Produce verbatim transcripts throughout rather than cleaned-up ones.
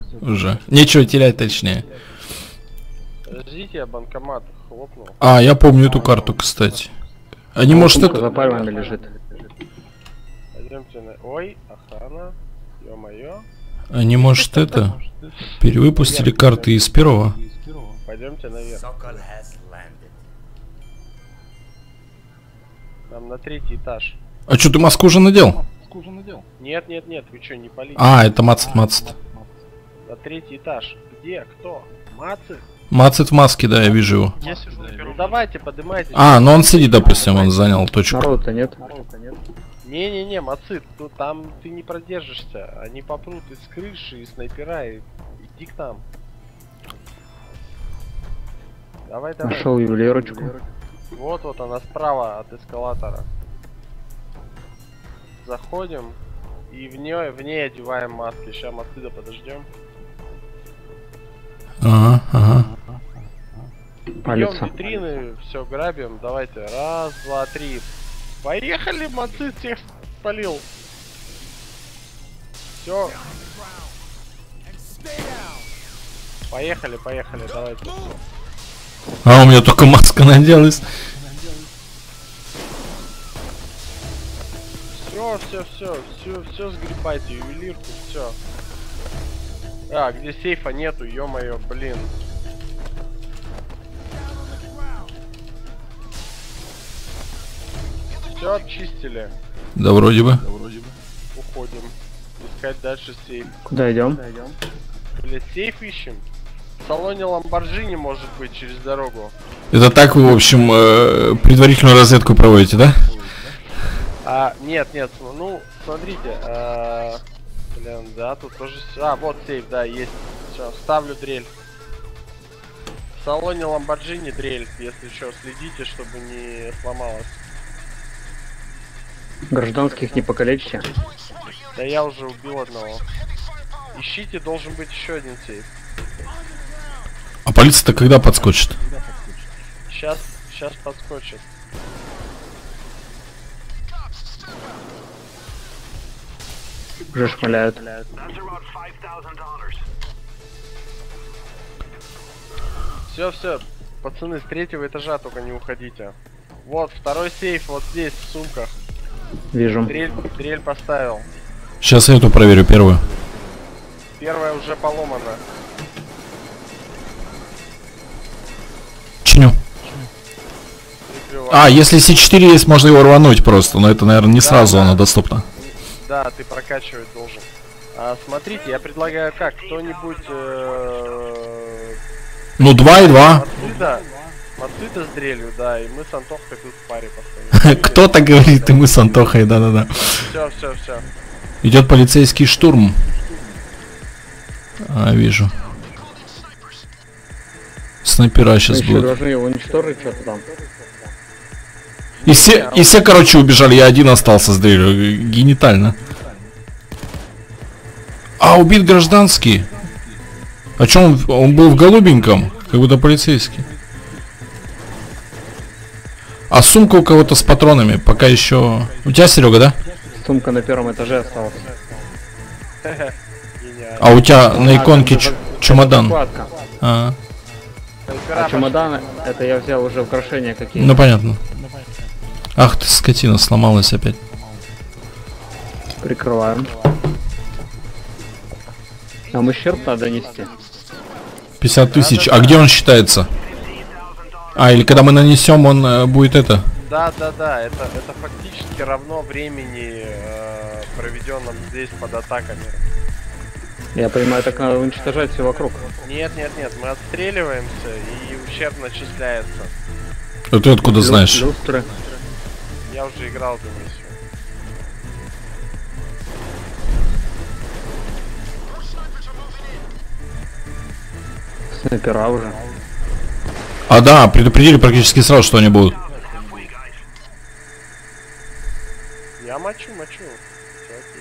Уже. Нечего терять, точнее. Подождите, я банкомат хлопнул. А, я помню эту карту, кстати. А не может это... За пальмами лежит. Пойдемте на... Ой, охрана. Ё-моё. А не может это... Перевыпустили карты из первого. Пойдемте наверх. Нам на третий этаж. А что, ты маску уже надел? Нет, нет, нет, вы что, не полиция? А, это Мацет, Мацет. На третий этаж. Где? Кто? Мацет? Мацет в маске, да, я вижу его. Ну давайте, поднимайтесь. А, ну он сидит, допустим, он занял точку. Народу-то нет. Не-не-не, Мацит, ну там ты не продержишься. Они попрут из крыши, из снайпера, и иди к нам. Давай, давай. Нашел ювелирочку. Вот, вот она справа от эскалатора. Заходим и в ней, в ней одеваем маски. Сейчас мы отсюда подождем. Ага, ага. Берем Палится. витрины, все грабим. Давайте, раз, два, три. Поехали, Мацит всех спалил. Все. Поехали, поехали, давайте. А, у меня только маска наделась. Все, все, все, все, все сгребайте, ювелирку, все. А, где сейфа нету, ё-моё, блин. Все обчистили. Да, вроде бы. Уходим. Искать дальше сейф. Куда идем? Блять, сейф ищем. В салоне Ламборджини может быть через дорогу. Это так вы, в общем, э, предварительную разведку проводите, да? А, нет, нет, ну, смотрите, а, блин, да, тут тоже... А, вот сейф, да, есть. Все, ставлю дрель. В салоне Ламборджини дрель, если что, следите, чтобы не сломалась. Гражданских не покалечите. Да я уже убил одного. Ищите, должен быть еще один сейф. А полиция-то когда подскочит? Сейчас, сейчас подскочит. Уже шмаляют. Все, все, пацаны, с третьего этажа только не уходите. Вот, второй сейф вот здесь, в сумках. Вижу. Дрель, дрель поставил. Сейчас я эту проверю, первую. Первая уже поломана. Чиню. Прикрываю. А, если С четыре есть, можно его рвануть просто, но это, наверное, не Да, сразу да. оно доступно. Да, ты прокачивать должен. А, смотрите, я предлагаю как, кто-нибудь... Э Ну, два и два. Мацида, Мацида с дрелью, да, и мы с Антохой тут в паре постоянно. Кто-то говорит, и мы с Антохой, да-да-да. Все, все, все. Идет полицейский штурм. А, вижу. Снайпера сейчас Еще будут. должны его уничтожить что-то там. И все, и все, короче, убежали, я один остался с дрелью. Генитально. А, убит гражданский. А чё он, он был в голубеньком? Как будто полицейский. А сумка у кого-то с патронами, пока еще... У тебя, Серега, да? Сумка на первом этаже осталась. А у тебя на А, иконке там ч- за- чемодан. закладка. А, А чемоданы, это я взял уже украшения какие. ну понятно. Ах ты, скотина, сломалась опять. Прикрываем. Нам ущерб надо нести. пятьдесят тысяч. А где он считается? А, или когда мы нанесем, он э, будет это. Да, да, да, это, это фактически равно времени, э, проведенном здесь под атаками. Я понимаю, так надо уничтожать все вокруг. Нет, нет, нет, мы отстреливаемся и ущерб начисляется. А ты откуда знаешь? Люстры. Я уже играл эту миссию. Снайпера уже. А, да, предупредили практически сразу, что они будут. Я мочу, мочу. Всё окей.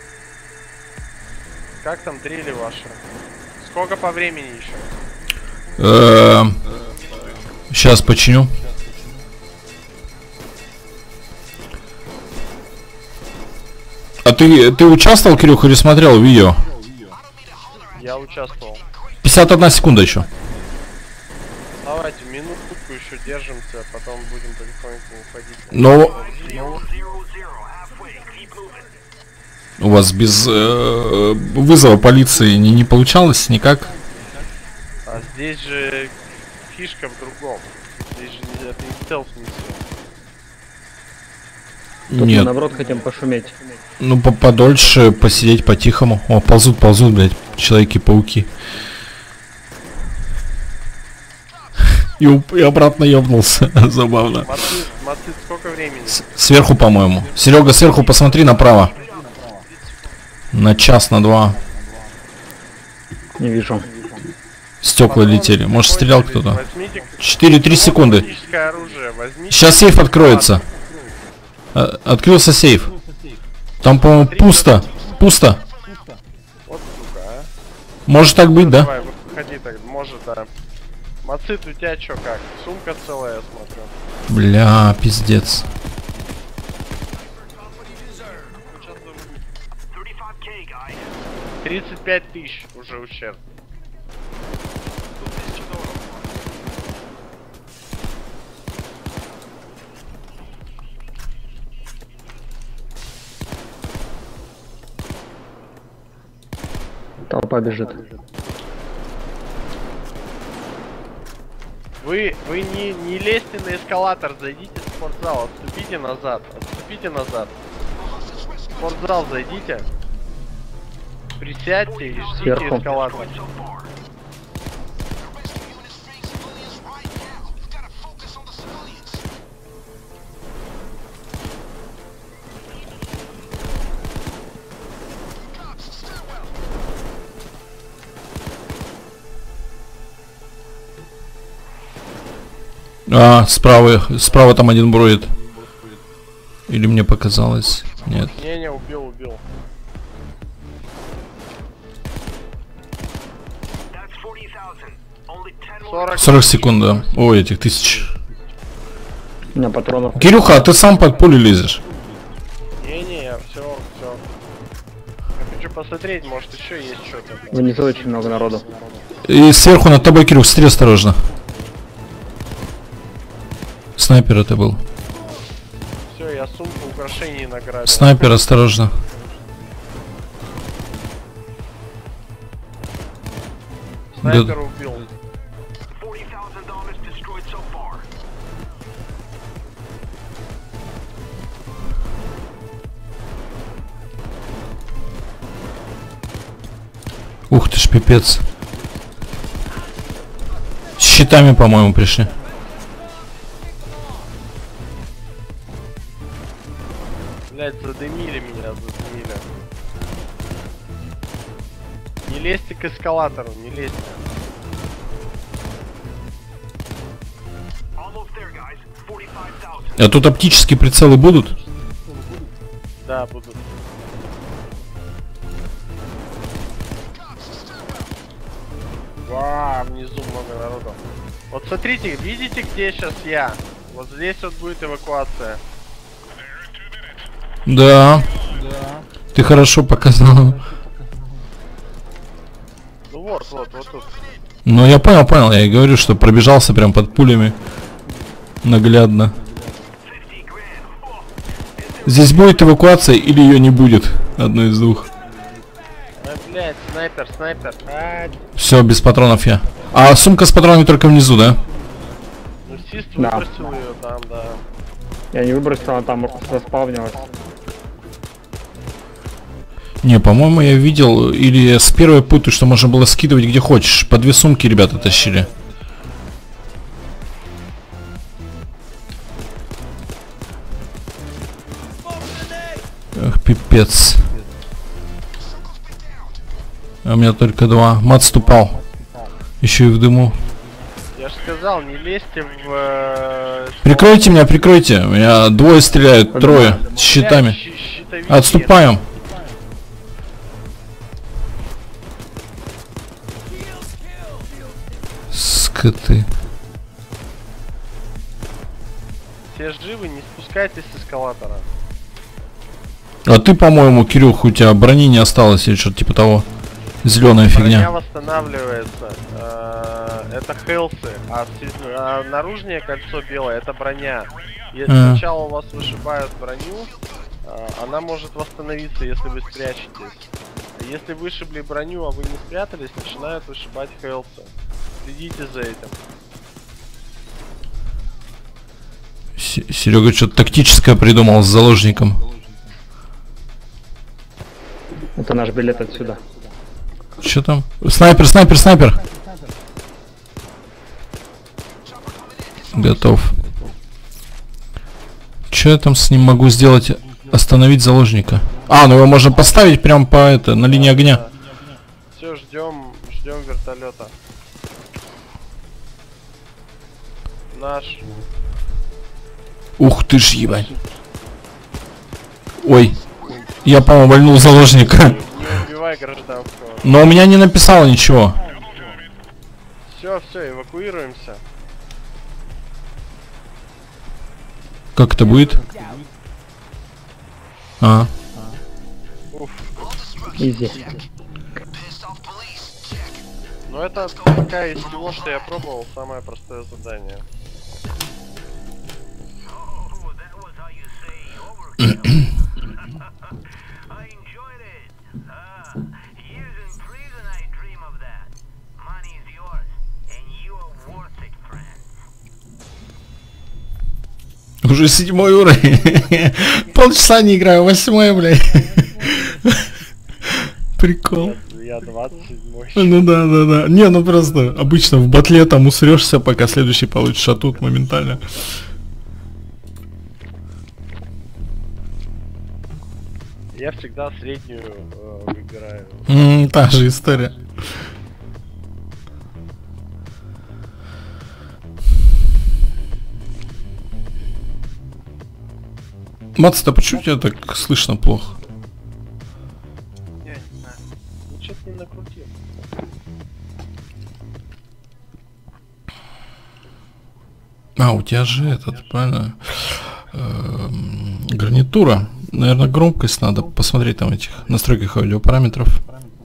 Как там дрели ваши? Сколько по времени еще? Сейчас починю. А ты, ты участвовал, Кирюха, или смотрел видео? Я участвовал. пятьдесят одна секунда еще. Давайте минутку еще держимся, потом будем потихоньку уходить. Но у вас без э, вызова полиции не, не получалось никак? А здесь же фишка в другом. Здесь же не, это не стелс-миссия. Тут Нет. мы, наоборот, хотим пошуметь. Ну, по подольше посидеть по-тихому. О, ползут, ползут, блядь, Человеки-пауки. И, и обратно ёбнулся. Забавно. Мацит, Мацит, сколько времени? С сверху, по-моему. Серега, сверху посмотри направо. На час, на два. Не вижу. Стекла летели. Может, стрелял кто-то? четыре-три секунды. Сейчас сейф откроется. А, открылся сейф. Там, по-моему, пусто. Пусто. Вот сука, а. Может так быть, да? Давай, выходи так, может, да. Мацит, у тебя чё, как? Сумка целая, я смотрю. Бля, пиздец. тридцать пять тысяч уже ущерб. Толпа бежит. Вы, вы не, не лезьте на эскалатор, зайдите в спортзал, отступите назад, отступите назад. В спортзал зайдите. Присядьте и ждите Сверху. эскалатор. А, справа, справа там один броид. Или мне показалось? Нет. Не-не, убил, убил. сорок секунд, да. Ой, этих тысяч. У меня патронов. Кирюха, а ты сам под пулю лезешь? Не-не, я все, все. Я хочу посмотреть, может еще есть что-то. Внизу очень много народу. И сверху над тобой, Кирюх, смотри осторожно. Снайпер это был. Все, я сумку украшений награбил. Снайпер, осторожно. Снайпер убил. Ух ты ж, пипец. С щитами, по-моему, пришли. Блять, задымили меня, задымили. Не лезьте к эскалатору, не лезьте. А тут оптические прицелы будут? Да, будут. Вау, внизу много народу. Вот смотрите, видите, где сейчас я? Вот здесь вот будет эвакуация. Да. Да. Ты хорошо показал. Ну вот, вот, вот тут. Ну я понял, понял. Я и говорю, что пробежался прям под пулями. Наглядно. Здесь будет эвакуация или ее не будет? Одно из двух. А, блядь, снайпер, снайпер. А, все, без патронов я. А сумка с патронами только внизу, да? ну Сист Да. выбросил ее там, да. Я не выбросил, она там заспавнилась. Не, по-моему, я видел, или я с первой путаю, что можно было скидывать где хочешь. По две сумки ребята тащили. Эх, пипец. А у меня только два. Мат ступал. Еще и в дыму. Я же сказал, не лезьте в... э, Прикройте меня, прикройте. У меня двое стреляют, трое. С щитами. Блядь, щ- щитовики. Отступаем. Скоты. Все живы, не спускайтесь с эскалатора. А ты, по-моему, Кирюх, у тебя брони не осталось или что-то типа того. Зеленая Броня фигня. восстанавливается. Э, это хелсы, а, а наружнее кольцо белое это броня. Если А. сначала у вас вышибают броню, э, она может восстановиться, если вы спрячетесь. Если вышибли броню, а вы не спрятались, начинают вышибать хелсы. Следите за этим. Серега что-то тактическое придумал с заложником. Это наш билет отсюда. Что там? Снайпер, снайпер, снайпер! Готов. Что я там с ним могу сделать? Остановить заложника. А, ну его можно поставить прям по это, на линии огня. Все, ждем, ждем вертолета. Наш. Ух ты ж, ебать. Ой. Я, по-моему, вальнул заложника. Не убивай гражданского. Но у меня не написало ничего. Все, все, эвакуируемся. Как это будет? А. Уф. Изи. Ну это пока из всего, что я пробовал, самое простое задание. Уже седьмой уровень. Полчаса не играю, восьмой, блядь. Прикол. Я двадцать седьмой. Ну да, да, да. Не, ну просто обычно в батле там усрешься, пока следующий получишь, а тут моментально. Я всегда среднюю э, выбираю. М, та же история. Мац, то почему тебя так слышно плохо? Я не знаю. Ну что-то не накрутил. А, у тебя же этот, правильно? Эм, гарнитура. Наверное, громкость надо посмотреть там этих настройках аудиопараметров.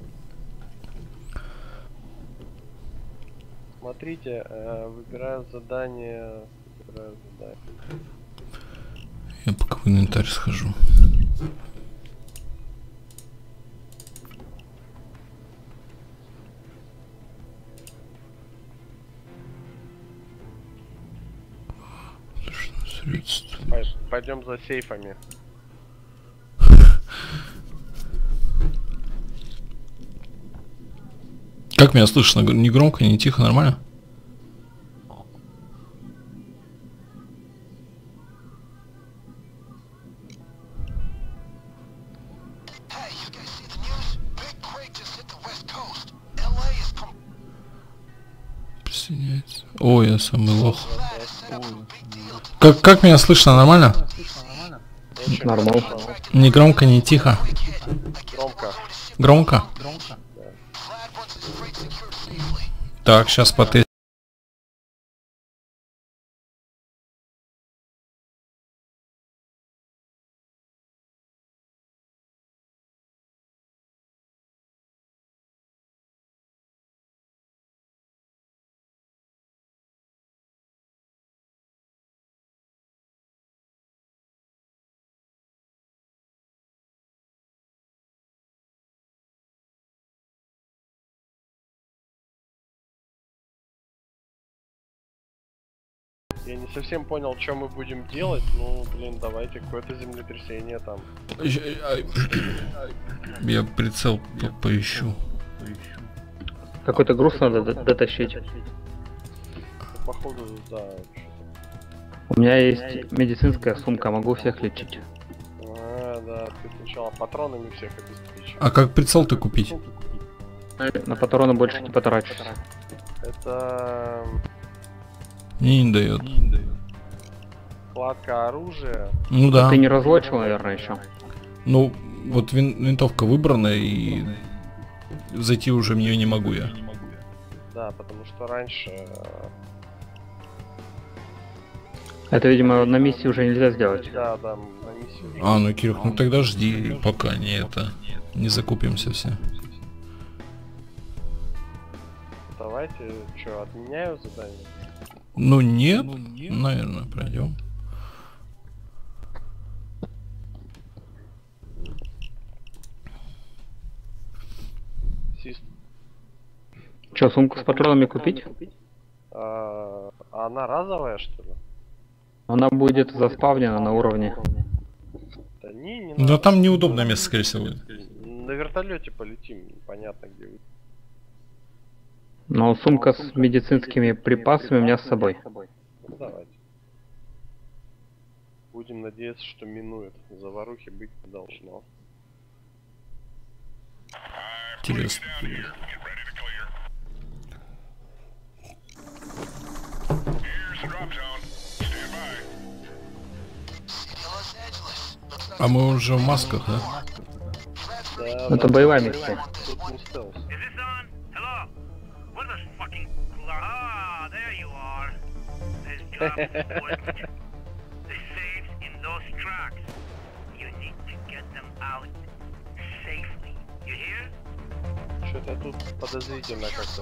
Смотрите, э, выбираю задание. Выбираю задание. Я пока в инвентарь схожу. Средства. Пойдем за сейфами. Как меня слышно? Не громко, не тихо, нормально? Присоединяется. О, я самый лох. Как, как меня слышно? Нормально? Нормально. Не громко, не тихо. Громко. Громко? Так, сейчас потестим. Я не совсем понял, что мы будем делать. Ну, блин, давайте какое-то землетрясение там. Я прицел по поищу. Какой-то груз надо дотащить. Походу, да. У меня есть медицинская сумка, могу всех лечить. А, да, ты сначала патронами всех обеспечишь. А как прицел-то купить? На патроны больше не потратишь. Это Не, не дает. вкладка оружия. Ну да. Ты не разлочил, наверное, еще. Ну, вот вин винтовка выбрана, и зайти уже в нее не могу я. Да, потому что раньше... Это, видимо, на миссии уже нельзя сделать. Да, да, на миссию. А, ну Кирюх, ну тогда жди, пока не это. Не закупимся все. Давайте, что, отменяю задание? Ну нет, ну, нет. Наверное, пройдем. Че, сумку с патронами купить? А, она разовая, что ли? Она будет заспавнена на уровне. Да не, не надо. Да там неудобное место, скорее всего. На вертолете полетим, непонятно где вы. Но сумка с медицинскими припасами у меня с собой. Ну, давайте. Будем надеяться, что минует. Заварухи быть не должно. Интересно. А мы уже в масках, да? Да, это да, боевая миссия. Тут не стелс. Что-то тут подозрительно как-то.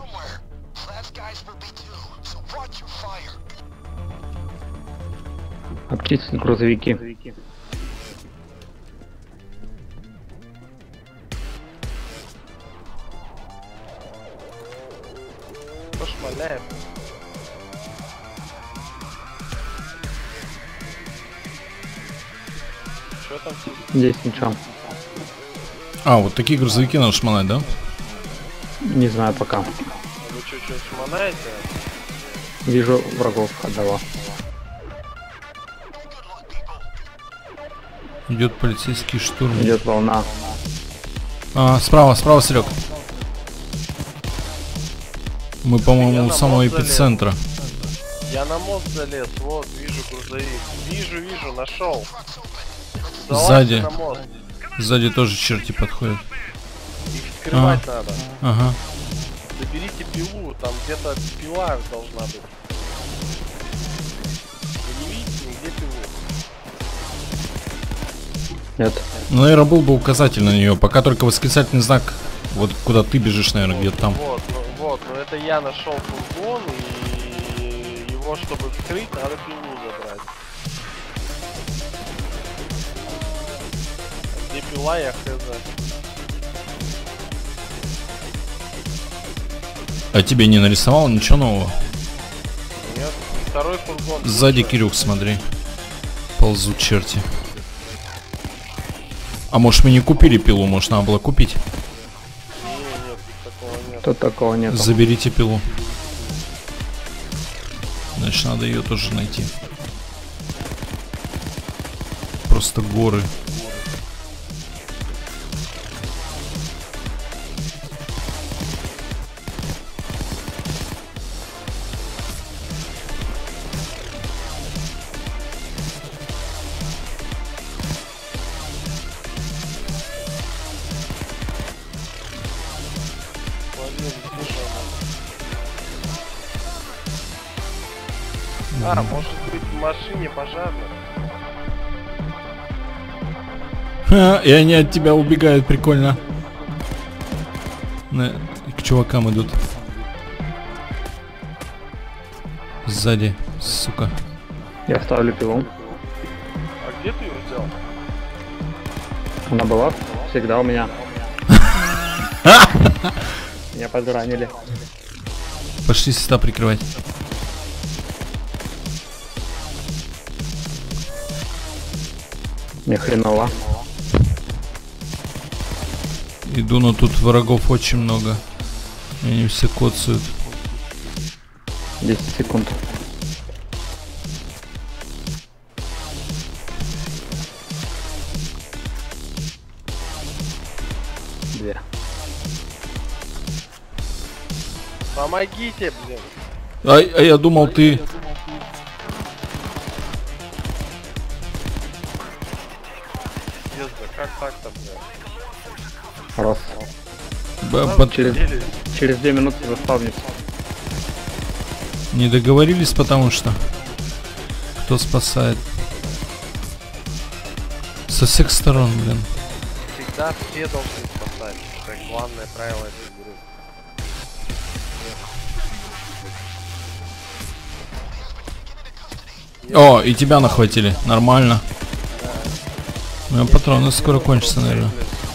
Обчистить грузовики. Пошмаляем. Что там? Здесь ничего. А, вот такие грузовики надо шмонать, да? Не знаю пока. А вы что, что шмонаете? Вижу врагов одного. Идет полицейский штурм. Идет волна. А, справа, справа, Серег. Мы, по-моему, у самого эпицентра. Я на мост залез, вот, вижу грузовик. Вижу, вижу, нашел. Сзади. Сзади тоже черти подходят. Их скрывать а. надо. Ага. Заберите пилу, там где-то пила должна быть. Вы не видите нигде пилу? Нет. Ну, наверное, был бы указатель на нее, пока только восклицательный знак. Вот куда ты бежишь, наверное, где-то там. Вот, ну, вот, но это я нашел фургон, и его, чтобы вскрыть, надо пилу забрать. А где пила, я хз. А тебе не нарисовал ничего нового? Нет, второй фургон. Сзади, Кирюх, смотри. Ползут черти. А может мы не купили пилу, может надо было купить? Не, нет, такого нет. Тут такого нет. Заберите пилу. Значит, надо ее тоже найти. Просто горы. А, может быть в машине пожарных? Ха, и они от тебя убегают, прикольно. На, к чувакам идут. Сзади, сука. Я ставлю пилу. А где ты ее взял? Она была всегда у меня. Меня подранили. Пошли сюда прикрывать. Мне хреново. Иду, но тут врагов очень много. И они все коцают. десять секунд. Две. Помогите, блин. А, а я думал, ты... Как так-то, блин? Раз. Б под... Через, через две минуты заспавнюсь. Не договорились, потому что... Кто спасает? Со всех сторон, блин. Всегда все должны спасать. Это главное правило этой игры. О, и тебя нахватили. Нормально. У меня патроны скоро кончатся, наверное.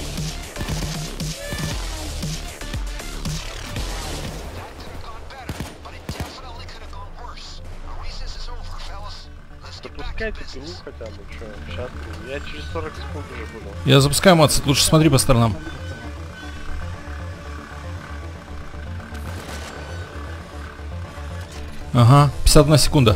Запускайте пилу хотя бы, что, сейчас, я через сорок секунд уже буду. Я запускаю моцит, лучше смотри по сторонам. Ага, пятьдесят одна секунда.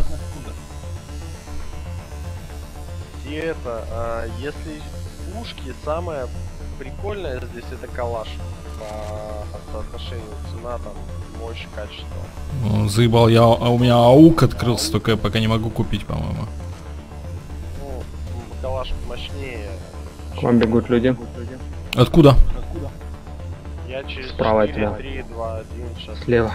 И это, а, если пушки, самое прикольное здесь это калаш. По соотношению цена, там, мощь, качество. Ну, заебал, я, а у меня аук открылся, только я пока не могу купить, по-моему. Ну, калаш мощнее. К вам бегут люди. Откуда? Я через Справа от четыре, тебя. три, два, один, сейчас. Слева.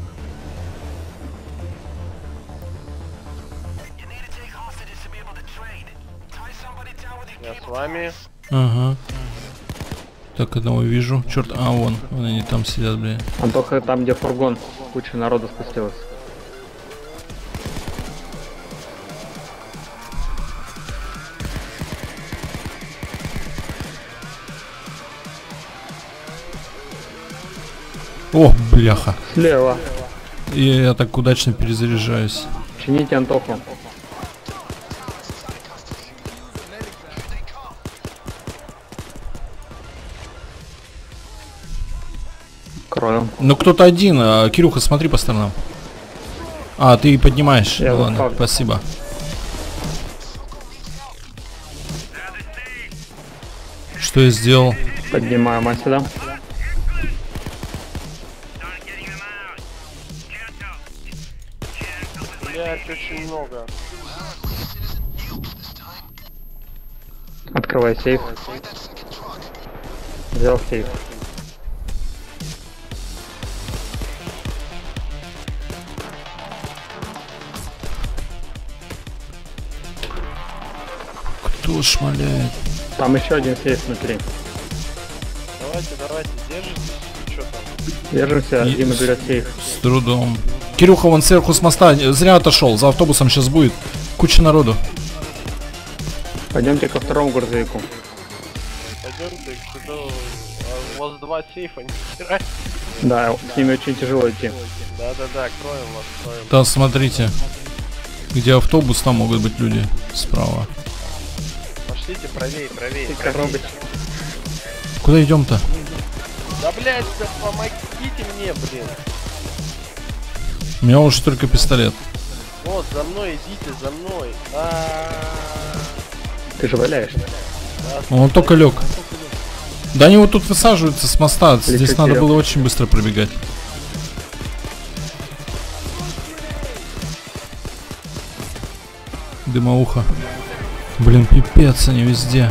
Я с вами. Ага. Так, одного вижу. Черт, а вон, вон они там сидят, блин. Антоха, там где фургон, куча народу спустилась. О, бляха. Слева. И я так удачно перезаряжаюсь. Чините Антоху. Крою. Ну кто-то один, а, Кирюха, смотри по сторонам. А, ты поднимаешь. Я Ну, ладно, заставлю. спасибо. Что я сделал? Поднимаю мать сюда. Блять, очень много. Открывай сейф. Взял сейф. Кто шмаляет? Там еще один сейф внутри. Давайте, давайте, держитесь. Что там? Держимся, И- Дима берет сейф. С трудом. Кирюха вон сверху с моста зря отошел. За автобусом сейчас будет куча народу. Пойдемте ко второму грузовику. Пойдемте, сюда. А у вас два сейфа, не хера. Да, с ними очень тяжело идти. Да-да-да, кроем вас, кроем. Да, смотрите. Где автобус, там могут быть люди справа. Пошлите правее, правее. Ты правее. коробочка. Куда идем-то? Да блять, да помогите мне, блин. У меня уже только пистолет. Вот, за мной идите, за мной. А-а-а. Ты же валяешься. Он только лег. Да они вот тут высаживаются с моста. Здесь Лечу надо вперед. было очень быстро пробегать. Дымоуха. Блин, пипец, они везде.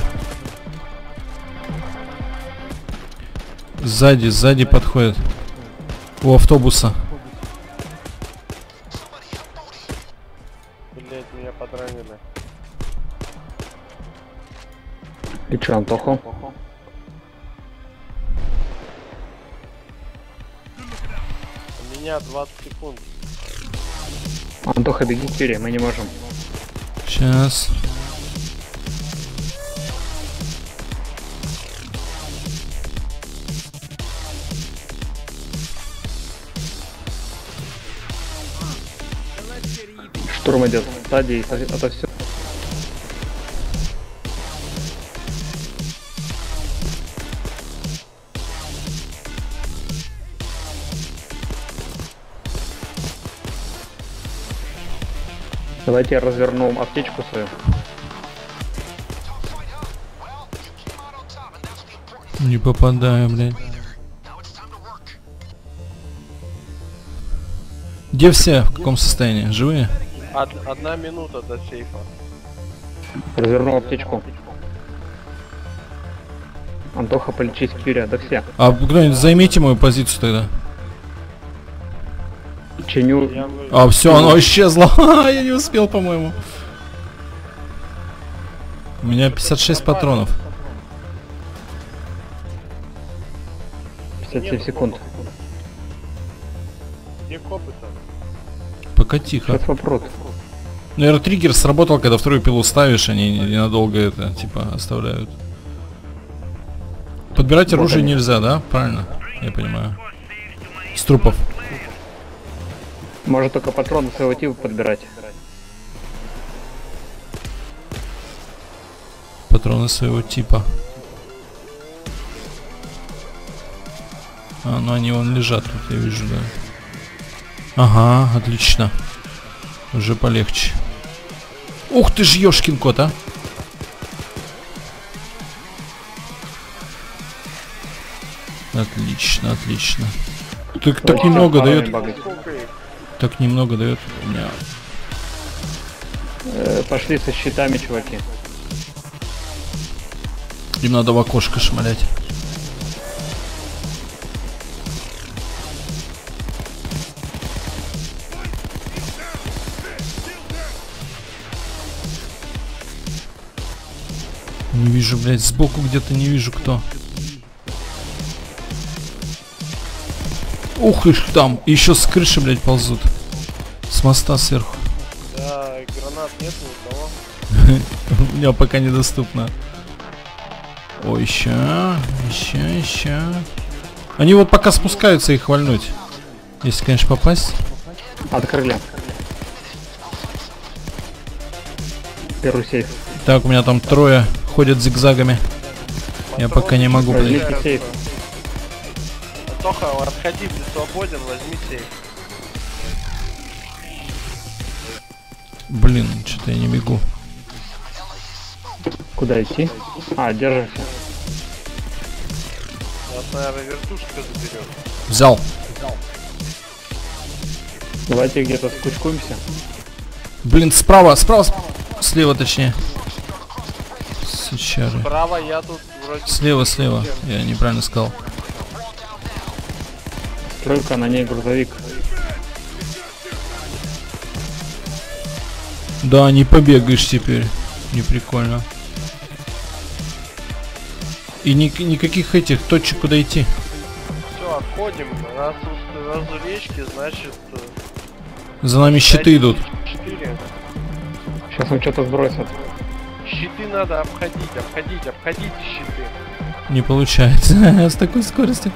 Сзади, сзади подходят. У автобуса. Блять, меня подранили. Лечу Антоху. У меня двадцать секунд. Антоха, беги к Кире, мы не можем. Сейчас. Штурм идет. Сзади, это все. Давайте я разверну аптечку свою. Не попадаю, блядь. Где все? В каком состоянии? Живые? Од- одна минута до сейфа. Разверну аптечку. Антоха, полечись к Кире, да все. А кто-нибудь займите мою позицию тогда. Чиню. Я вы- А, все, оно исчезло. Я не успел, по-моему. У меня пятьдесят шесть патронов. пятьдесят семь секунд. Где копы-то? Пока тихо. Сейчас вопрос. Наверное, триггер сработал, когда вторую пилу ставишь, они ненадолго это, типа, оставляют. Подбирать оружие нельзя, да? Правильно? Я понимаю. С трупов. Может только патроны своего типа подбирать. Патроны своего типа. А, ну они вон лежат тут, я вижу, да. Ага, отлично. Уже полегче. Ух ты ж, ёшкин кот, а! Отлично, отлично. Так, так немного дает. Так немного дает. У меня. Э, пошли со щитами, чуваки. Им надо в окошко шмалять. Не вижу, блядь, сбоку где-то не вижу кто. Ух, их там. Еще с крыши, блядь, ползут. С моста сверху. Да, гранат нет ни у кого. У меня пока недоступно. Ой, еще, еще, еще. Они вот пока спускаются, их вальнуть. Если, конечно, попасть. Открыли. Первый сейф. Так, у меня там трое ходят зигзагами. Я пока не могу, блядь. Возьмите сейф. Тоха, отходи, ты свободен, возьми сейф. Блин, что-то я не бегу. Куда идти? А, держишься. Нас, наверное, вертушка заберет. Взял. Давайте где-то скучкуемся. Блин, справа, справа, сп- слева точнее. Сучары. Справа я тут вроде... Слева, слева. Я неправильно сказал. Тройка, на ней грузовик. Да, не побегаешь теперь. Не прикольно. И ни никаких этих точек, куда идти. Все, отходим. Раз у речки, значит... За нами щиты идут. четыре. Сейчас он что-то сбросит. Щиты надо обходить, обходить, обходите щиты. Не получается. С такой скоростью.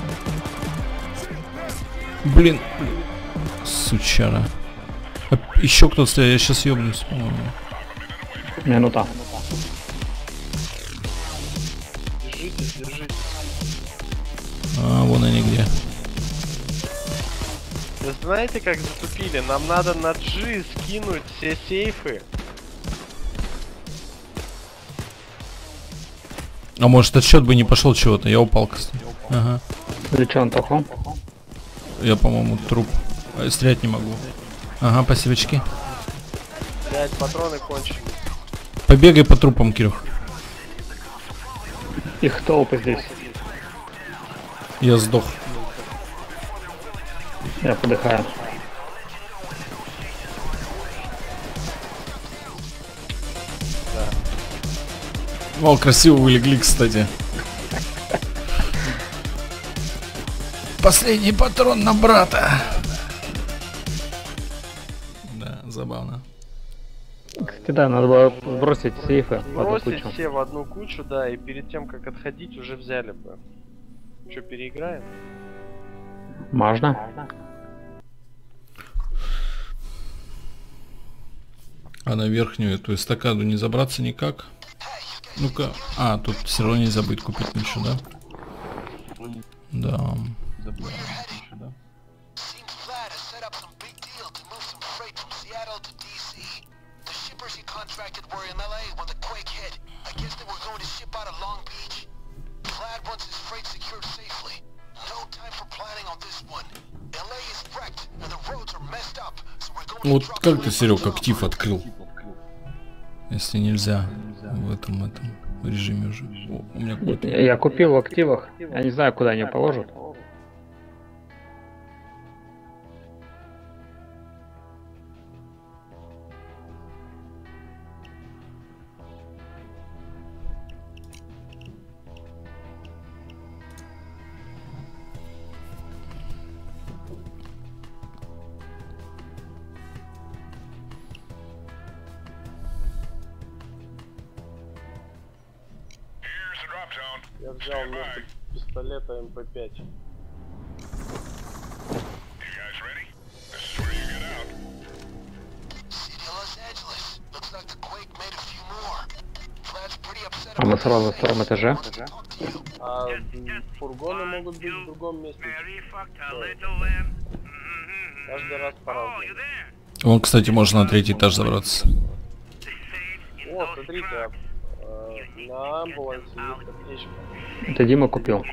Блин. Сучара. А, еще кто-то стоит, я сейчас ёбнусь, по-моему. Минута. Держитесь, держитесь. А, вон они где. Вы знаете, как затупили? Нам надо на G скинуть все сейфы. А может отсчет бы не пошел чего-то, я упал, кстати. Ага. Лечу Антоху. Я, по-моему, труп. А, стрелять не могу. Ага, спасибо, очки. Блять, патроны кончились. Побегай по трупам, Кирюх. Их толпы здесь. Я сдох. Я подыхаю. О, красиво вы легли, кстати. Последний патрон на брата. Да, забавно. Кстати, да, надо было сбросить сейфы в одну Бросить кучу. все в одну кучу, да, и перед тем, как отходить, уже взяли бы. Че, переиграем? Можно. А на верхнюю эту эстакаду не забраться никак? Ну-ка. А, тут все равно нельзя будет купить ничего, да? Да. Вот как ты, Серег, актив открыл? Если нельзя в этом, этом режиме уже. О, у меня какой-то... Я купил в активах. Я не знаю, куда они положат. Я взял вместо пистолета эм пэ пять. А мы сразу на втором этаже. А м, фургоны могут быть в другом месте. Каждый раз по-разному. Вон, кстати, можно на третий этаж забраться. О, смотрите, а, э, на амбулансе есть аптечка. Это Дима купил.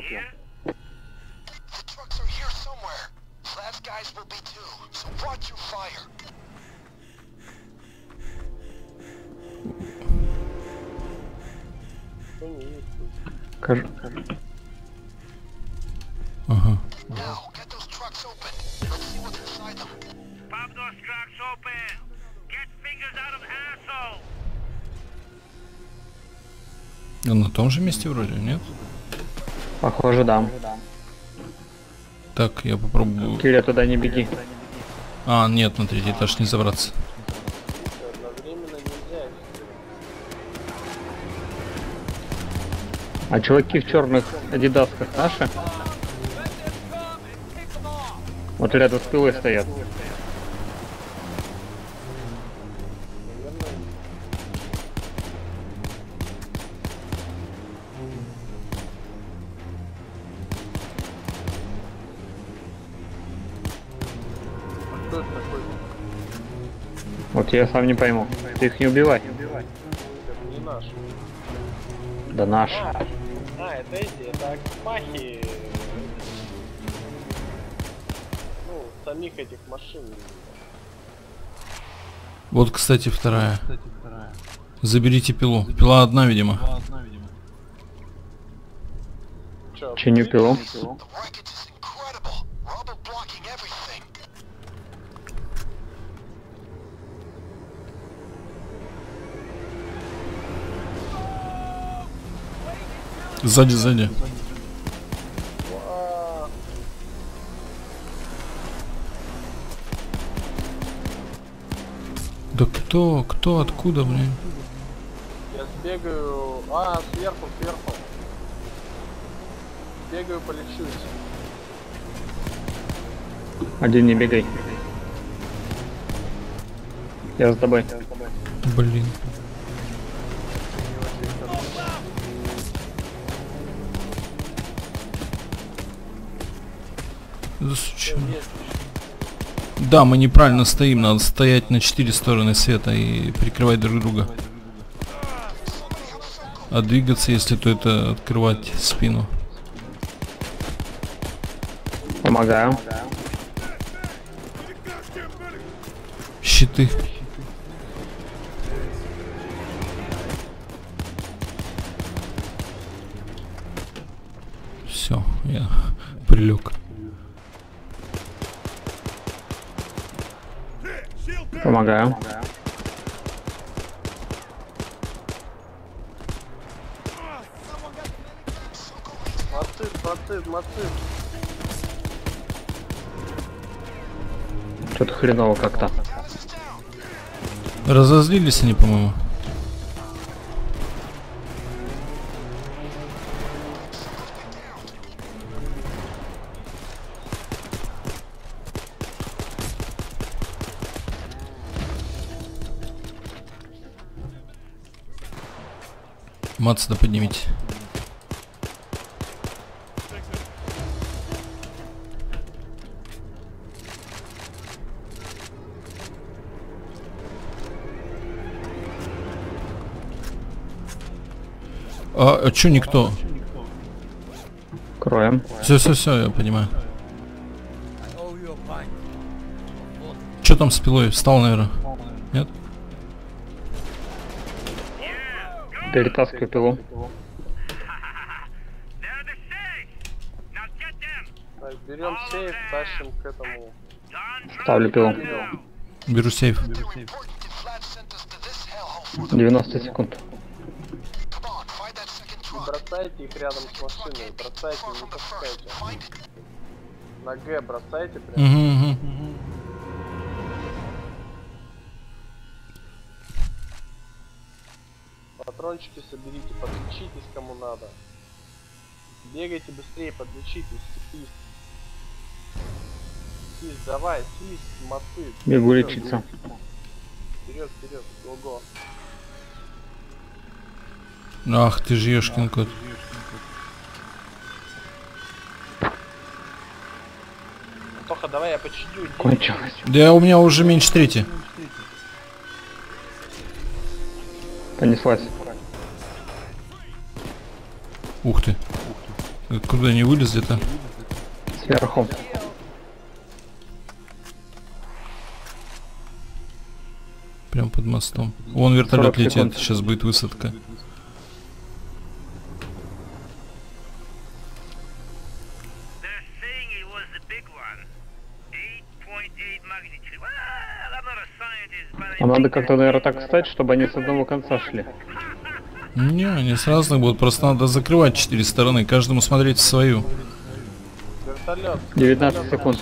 Что не есть? Кажу. Ага. А на том же месте вроде, нет? Похоже, да. Так, я попробую. Киря, туда не беги. А, нет, на третий этаж не забраться. Одновременно нельзя. А чуваки в черных адидасках наши? Вот рядом с пилой стоят. Кто это такой? Вот я сам не пойму. Ты их не убивай. Это не наш. Да наш. А, а, это эти, это пахи. Ну, самих этих машин. Вот, кстати, вторая. Заберите пилу. Пила одна, видимо. Чё, Чиню пилу. Сзади, сзади. Уа. Да кто, кто, откуда, блин? Я сбегаю. А, сверху, сверху. Бегаю, полечусь. Один не бегай. Я с тобой. Блин. Да, сучара. Да, мы неправильно стоим, надо стоять на четыре стороны света и прикрывать друг друга. А двигаться, если то это открывать спину. Помогаю. Щиты. Все, я прилег. Помогаю. Мацит, мацит, мацит. Что-то хреново как-то. Разозлились они, по-моему. Мацда поднимите. А, а чё никто? Кроем. Все, все, все, я понимаю. Чё там с пилой? Встал, наверное? Нет? Перетаскиваю пилу. Так, берем сейф, тащим к этому. Ставлю пилу. Беру сейф. девяносто секунд. И бросайте их рядом с машиной. Бросайте, не подпускайте. На Г бросайте прям. Угу, угу. Патрончики соберите, подключитесь кому надо. Бегайте быстрее, подлечитесь. Сис. Сис, давай, сис, моцы. Бегу лечиться. Вперед, вперед, го-го. Ах ты ж ешкин кот. Тоха, давай я починю. Кончилось. Да у меня уже меньше трети. Понеслась. Ух ты. Куда не вылез где-то? Сверху. Прям под мостом. Вон вертолет сорок летит, секунд. сейчас будет высадка. А надо как-то, наверное, так встать, чтобы они с одного конца шли. Не, они с разных будут, просто надо закрывать четыре стороны, каждому смотреть в свою. Вертолет. девятнадцать секунд.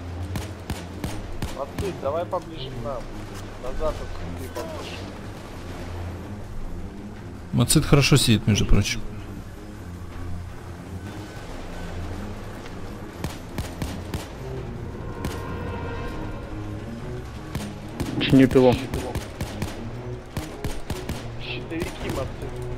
Отцы, давай поближе к нам. Назад отступи поближе. Мацит хорошо сидит, между прочим. Чиню пилу. Щитовики, моцы.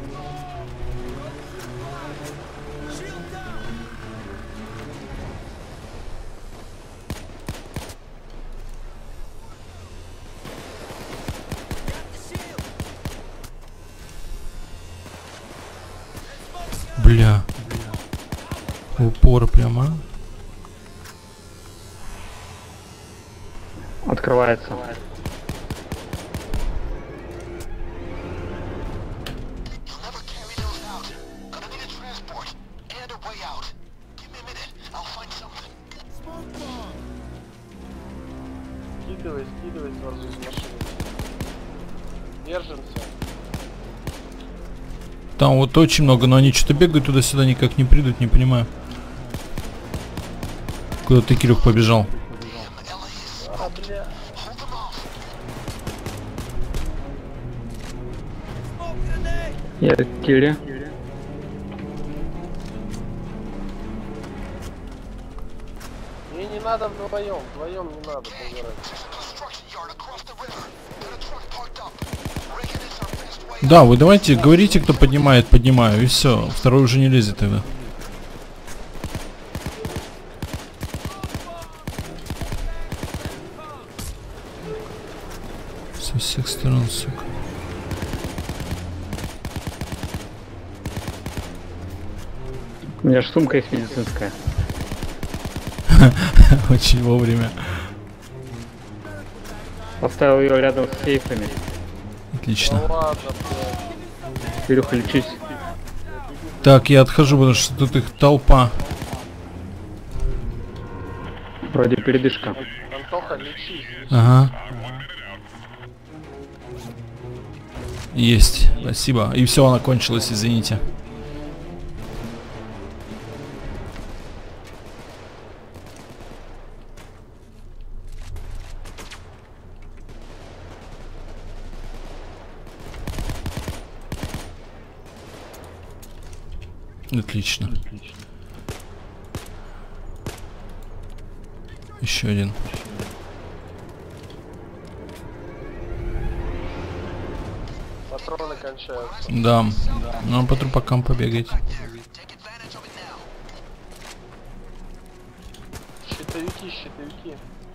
Бля. Упор прямо. Открывается. Скидывай, скидывай сразу из машины. Держимся. Там вот очень много, но они что-то бегают туда-сюда, никак не придут, не понимаю. Куда ты, Кирюх, побежал? А, бля. Я кири. Мне не надо вдвоем, вдвоем не надо помирать. Да, вы давайте говорите, кто поднимает, поднимаю, и все. Второй уже не лезет тогда. Со всех сторон, сука. У меня же сумка есть медицинская. Очень вовремя. Поставил ее рядом с сейфами. Отлично. Ну ладно, блядь. Кирюха, лечись. Так, я отхожу, потому что тут их толпа. Вроде передышка. Антоха, лечись. Ага. Есть, спасибо. И все, она кончилась, извините. Отлично. Еще один. Патроны кончаются. Да. Ну, по трупакам побегать. Щитовики, щитовики.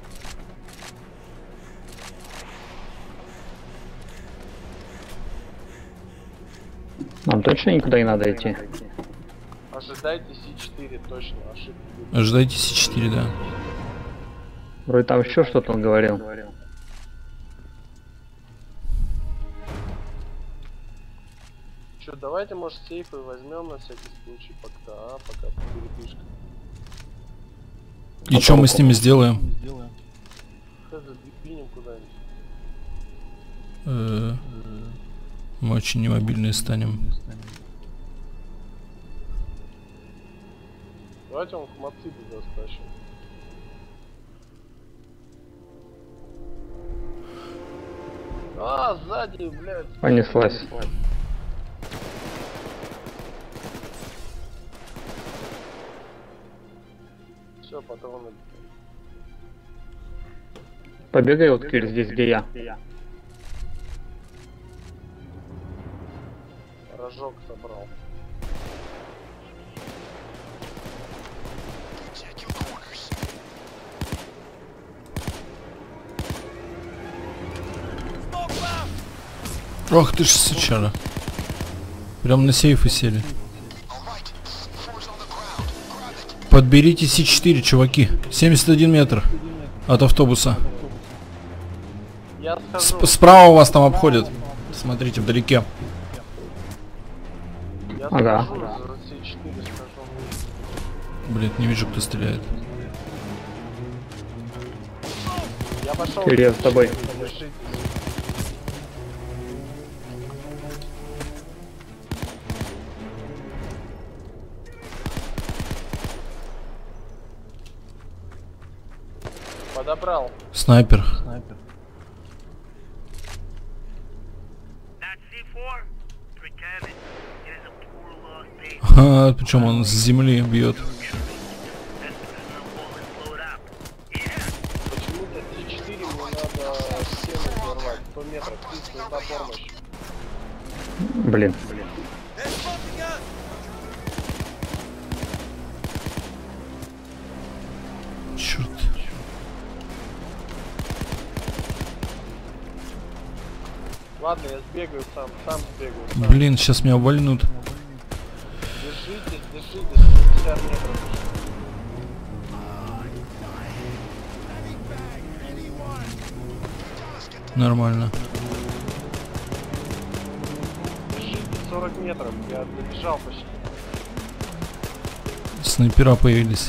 Нам точно никуда не надо идти? Ожидайте Си четыре, точно, ошибки. Ожидайте Си четыре, да. Вроде там еще что-то он говорил. Че, давайте, может, сейфы возьмем на всякий случай пока, а, пока передышка. И что мы с ними сделаем? Задвинем куда-нибудь. Э, Мы очень немобильные станем. Давайте он к Мациду достащим. А, сзади, блядь. Понеслась. патроны. Побегай вот, Кирь, здесь, где я. Рожок собрал. Ох ты ж сучара. Прям на сейфы сели. Подберите Си четыре, чуваки. семьдесят один метр от автобуса. Я С схожу. Справа вас там обходят. Смотрите, вдалеке. Я Ага. схожу, за Си четыре схожу. Блин, не вижу, кто стреляет. Я пошел. Кирь, я с тобой. Держитесь. Подобрал. Снайпер. That C four? Pretend it is a poor lost day. А, причем он с земли бьет. Почему-то Си четыре мне надо стену взорвать. сто метров, плюс нужна помощь. Блин. Черт. Ладно, я сбегаю сам, сам сбегаю. Сам. Блин, сейчас меня вальнут. Держитесь, держитесь, пятьдесят метров. Нормально. Держитесь, сорок метров, я добежал почти. Снайпера появились.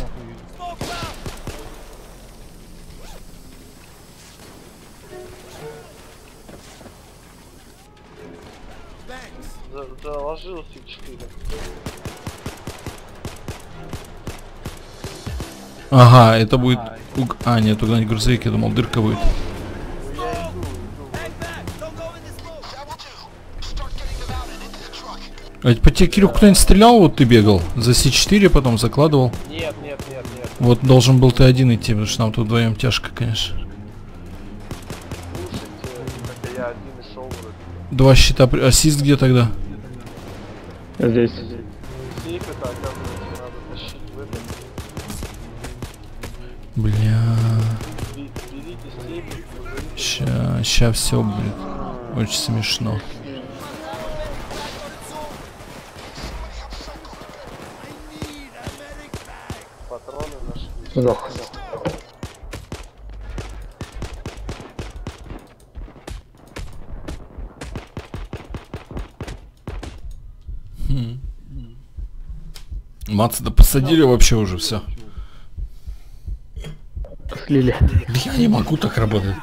За- Заложил Си четыре. Ага, это будет... уг- А, нет, угнать грузовик, я думал, дырка будет. Ну я иду, иду. А по тебе, Кирюх, кто-нибудь стрелял, вот ты бегал? За Си четыре потом закладывал? Нет, нет, нет, нет. Вот должен был ты один идти, потому что нам тут вдвоем тяжко, конечно. Слушайте, хотя я один и шел вроде. Два щита... при- Ассист где тогда? Здесь. Сейф это, оказывается, надо тащить в этот. Бля... Бери- Берите сейф, вызовите Ща, ща все будет. Очень смешно. патроны нашли. Сдох. Маца-то посадили вообще уже все. Слили. Я не могу так работать.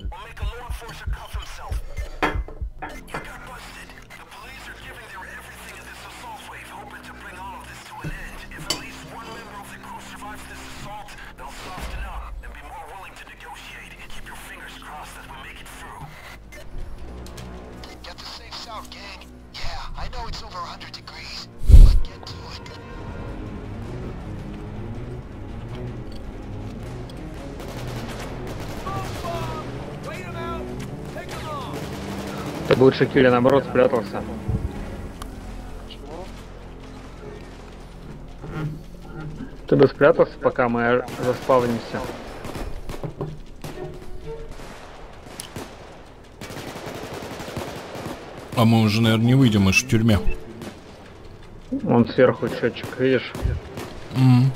Get the safes out, gang. Yeah, I know it's over one hundred degrees, but get to it. Ты бы лучше, Киря, наоборот, спрятался. Почему? Ты бы спрятался, пока мы заспавнимся. А мы уже, наверное, не выйдем, мы же в тюрьме. Вон сверху счетчик, видишь? М.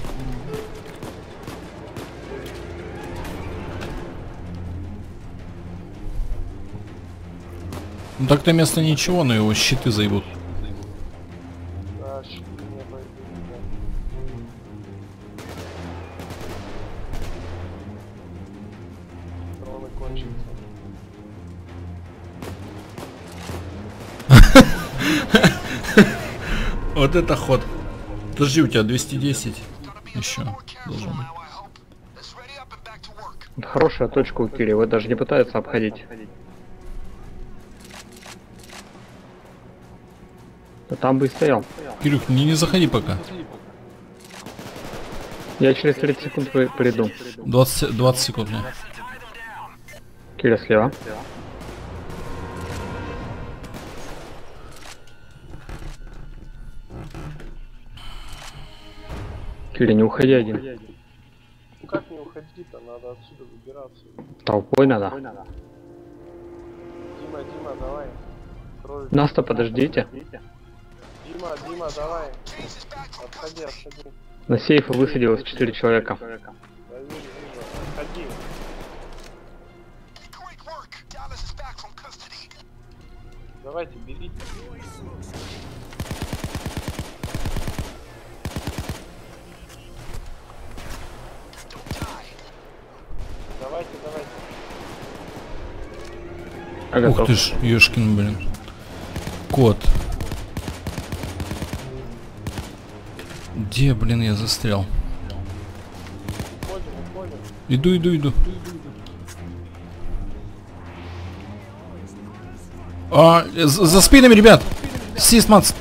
Ну так-то место ничего, но его щиты заебут. Да, щиты не пойдут, да. Патроны кончатся. Вот это ход. Подожди, у тебя двести десять. Еще должен быть. Let's ready up and back to work. Хорошая точка у Кири, его даже не пытаются обходить. Да там бы и стоял. Кирюх, не, не заходи пока. Я через тридцать секунд при- приду. двадцать, двадцать секунд мне. Киря слева. Киря, не уходи один. Ну как не уходить-то? Надо отсюда выбираться. Толпой надо. Дима, Дима, давай. Крой. Нас-то подождите. Дима, Дима, давай. Отходи, отходи. На сейфы высадилось четыре человека. Да вижу, вижу. Отходи. Great work. Dallas is back from custody. Давайте, берите. Don't die. Давайте, давайте. Я Ух готов. ты ж, ёшкин, блин. Кот. Где, блин, я застрял? Уходим, уходим. Иду, иду, иду. А, за, за спинами, ребят! Систмац!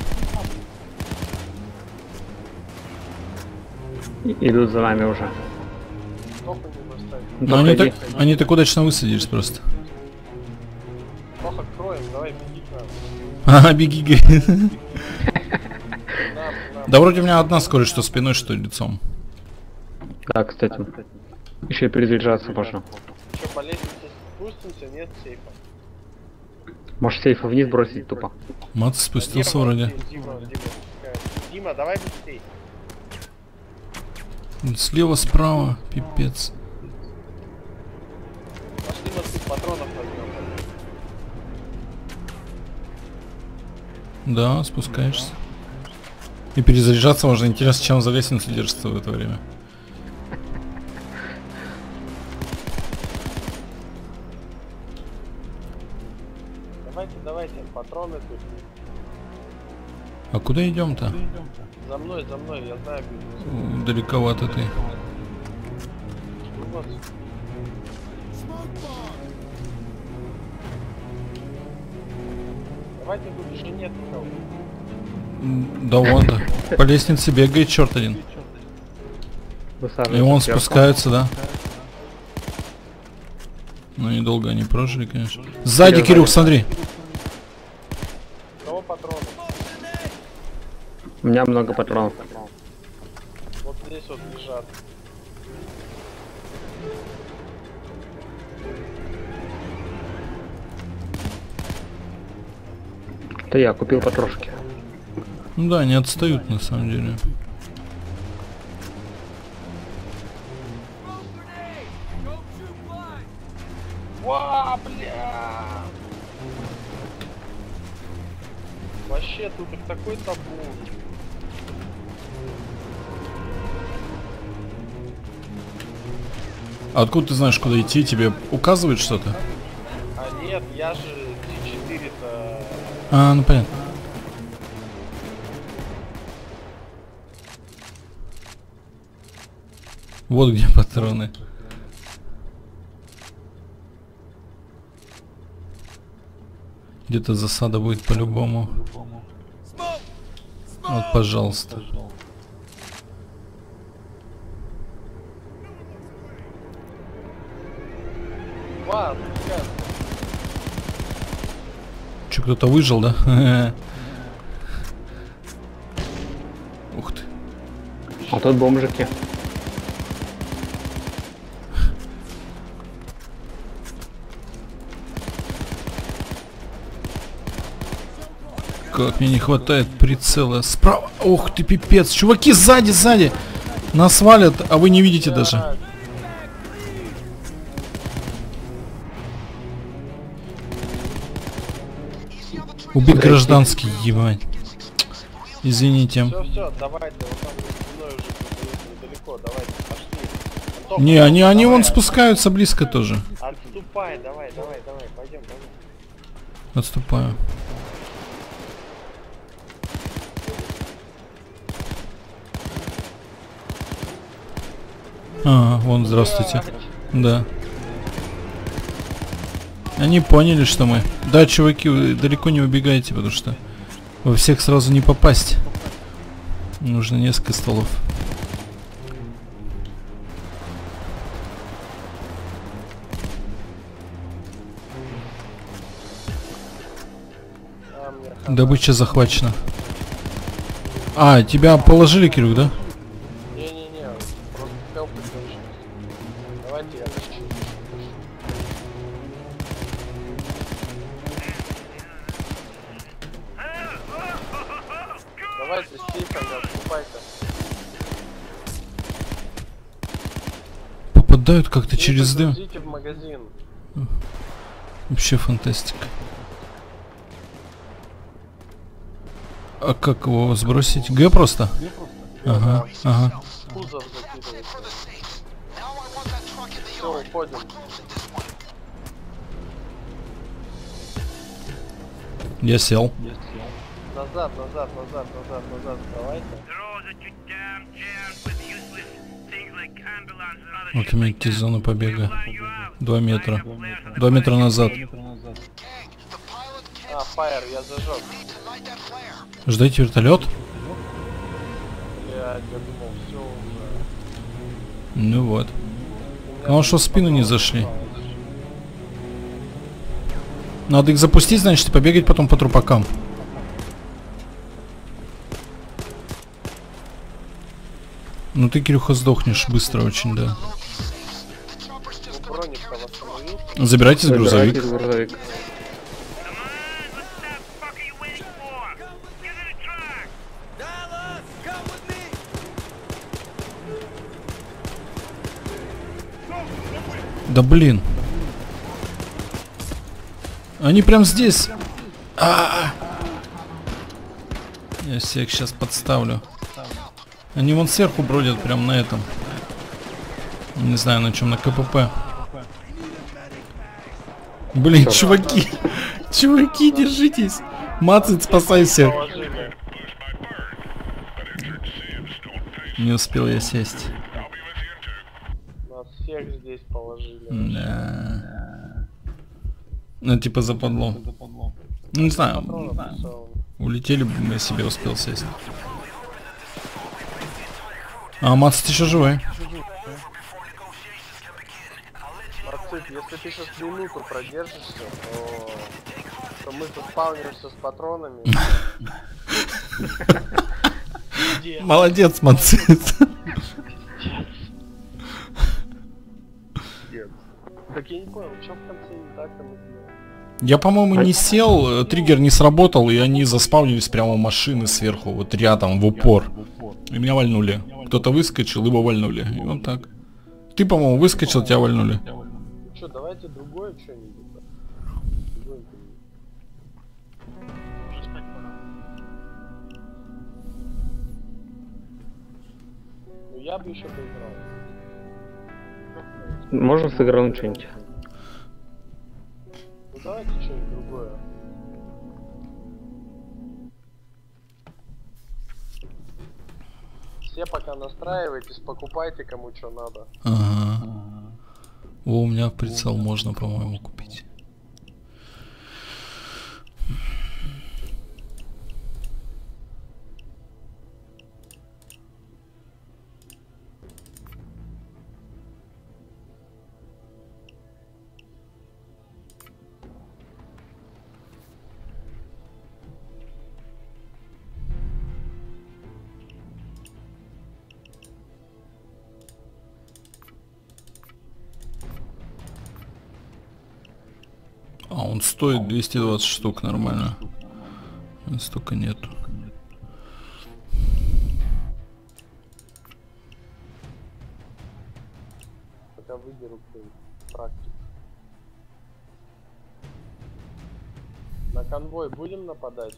И- Идут за нами уже. Тоха не поставить. Ну, Ну, они подходи. так, они так удачно высадились просто. Тоха, кроем, давай, беги к нам. А, беги, говорит. Нам, нам. Да вроде у меня одна скорость, что спиной, что лицом. Да, кстати. Еще и перезаряжаться можно. Че, по лестнице спустимся? Нет сейфа. Можешь сейфы вниз бросить тупо. Мат спустился Дима, вроде. Дима, Дима, спускается. Дима, давай быстрей. Слева, справа, пипец. Пошли на тут патронов возьмем. Да, спускаешься. И перезаряжаться можно. Интересно, чем за лестницу держится в это время. Давайте, давайте, патроны тут. А куда идем-то? За мной, за мной, я знаю бизнес. Далековато ты. Ну вот. Давайте тут еще нет никого. М, Да вон, да. По лестнице бегает черт один. И Высаживайся он сверху. спускается, да. Ну недолго они прожили, конечно. Сзади, Я Кирюх, сзади. смотри. Кого патроны? У меня много патронов. Вот здесь вот лежат. Это я купил патрошки. Ну да, они отстают на самом деле. Ва, бля! Вообще тут их такой табу. А откуда ты знаешь, куда идти? Тебе указывает что-то? А нет, я же Т четыре-то... А, ну понятно. Вот где патроны. Где-то засада будет по-любому. Вот, пожалуйста. Ва, спускается. Че, кто-то выжил, да? Ух ты. А тут бомжики. Как мне не хватает прицела. Справа. Ух ты, пипец. Чуваки, сзади, сзади. Нас валят, а вы не видите даже. Убит гражданский, ебать. Извините. Все, все, давайте, вот там спиной уже тут недалеко, давайте, пошли. Антоха, Не, они, они давай, вон спускаются близко тоже. Отступай, давай, давай, давай, пойдем, пойдем. Отступаю. А, вон, здравствуйте. Да. Они поняли, что мы... Да, чуваки, вы далеко не убегайте, потому что во всех сразу не попасть. Нужно несколько столов. мне хана. Добыча захвачена. А, тебя положили, Кирюк, да? Не-не-не, просто хелпать кончилось. Давайте я защищу. Давайте с сейфами отступайте. Попадают как-то через дым. Идите в магазин. Вообще фантастика. А как его сбросить? Г просто? Ага, ага. Кузов закидывайте. For the safe. Now I want that truck in the Все, yard. уходим. Closing this one. Я сел. Назад, назад, назад, назад, назад. Давайте. Throw the too damn jams with useless things like ambulance and other Вот shit именно like that. зоны побега. Fly you out. Два метра. Line up flares on the Два метра fire. назад. Gang, the pilot can't А, фаер, я зажег. need to light that flare. Ждайте вертолет? Блядь, я думал, все уже. Ну вот. У меня Главное, что в тут спину не патронов зашли. осталось. Надо их запустить, значит, и побегать потом по трупакам. Ну ты, Кирюха, сдохнешь быстро очень, да. Load these safes. The chopper's just Ну, gonna be броник-то carried through. восстановил. Забирайте Забирайте грузовик. грузовик. Come on, what the fuck are you waiting for? Get in the truck! Да блин. Они прям здесь. А-а-а. Я всех сейчас подставлю. Они вон сверху бродят, прям на этом. Не знаю на чем, на КПП. Блин, чуваки. Чуваки, держитесь. Мацит, спасайся. Положили. Не успел я сесть. Нас всех здесь положили. Да. Ну, типа западло. Ну, не знаю. Патронов всё. Улетели бы, я себе успел сесть. А, Мац, ты еще живой? Марцит, если ты сейчас минуту продержишься, то, то мы тут спавнимся с патронами. Молодец, Мацит. Так я не понял, что в конце не так там сделал? Я, по-моему, не сел, э, триггер не сработал, и они заспавнились прямо машины сверху, вот рядом, в упор. И меня вальнули. Кто-то выскочил, его вальнули. И вот так. Ты, по-моему, выскочил, тебя вальнули. Ну что, давайте другое что-нибудь. Другое. Ну я бы еще поиграл. Можно сыграть что-нибудь? Ну давайте что-нибудь другое. Все пока настраивайтесь, покупайте кому что надо. Ага. О, у меня прицел можно, по-моему, купить. А, он стоит двести двадцать штук, нормально. Столько нету. Пока выберу какой-нибудь практик. На конвой будем нападать?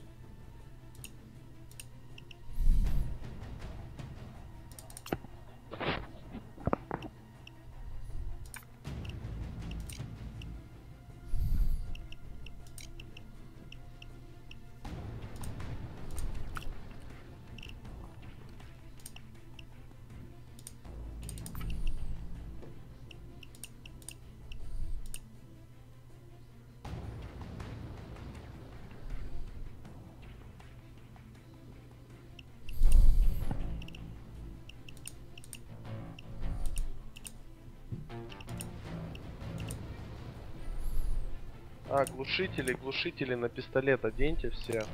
А, глушители, глушители на пистолет оденьте все.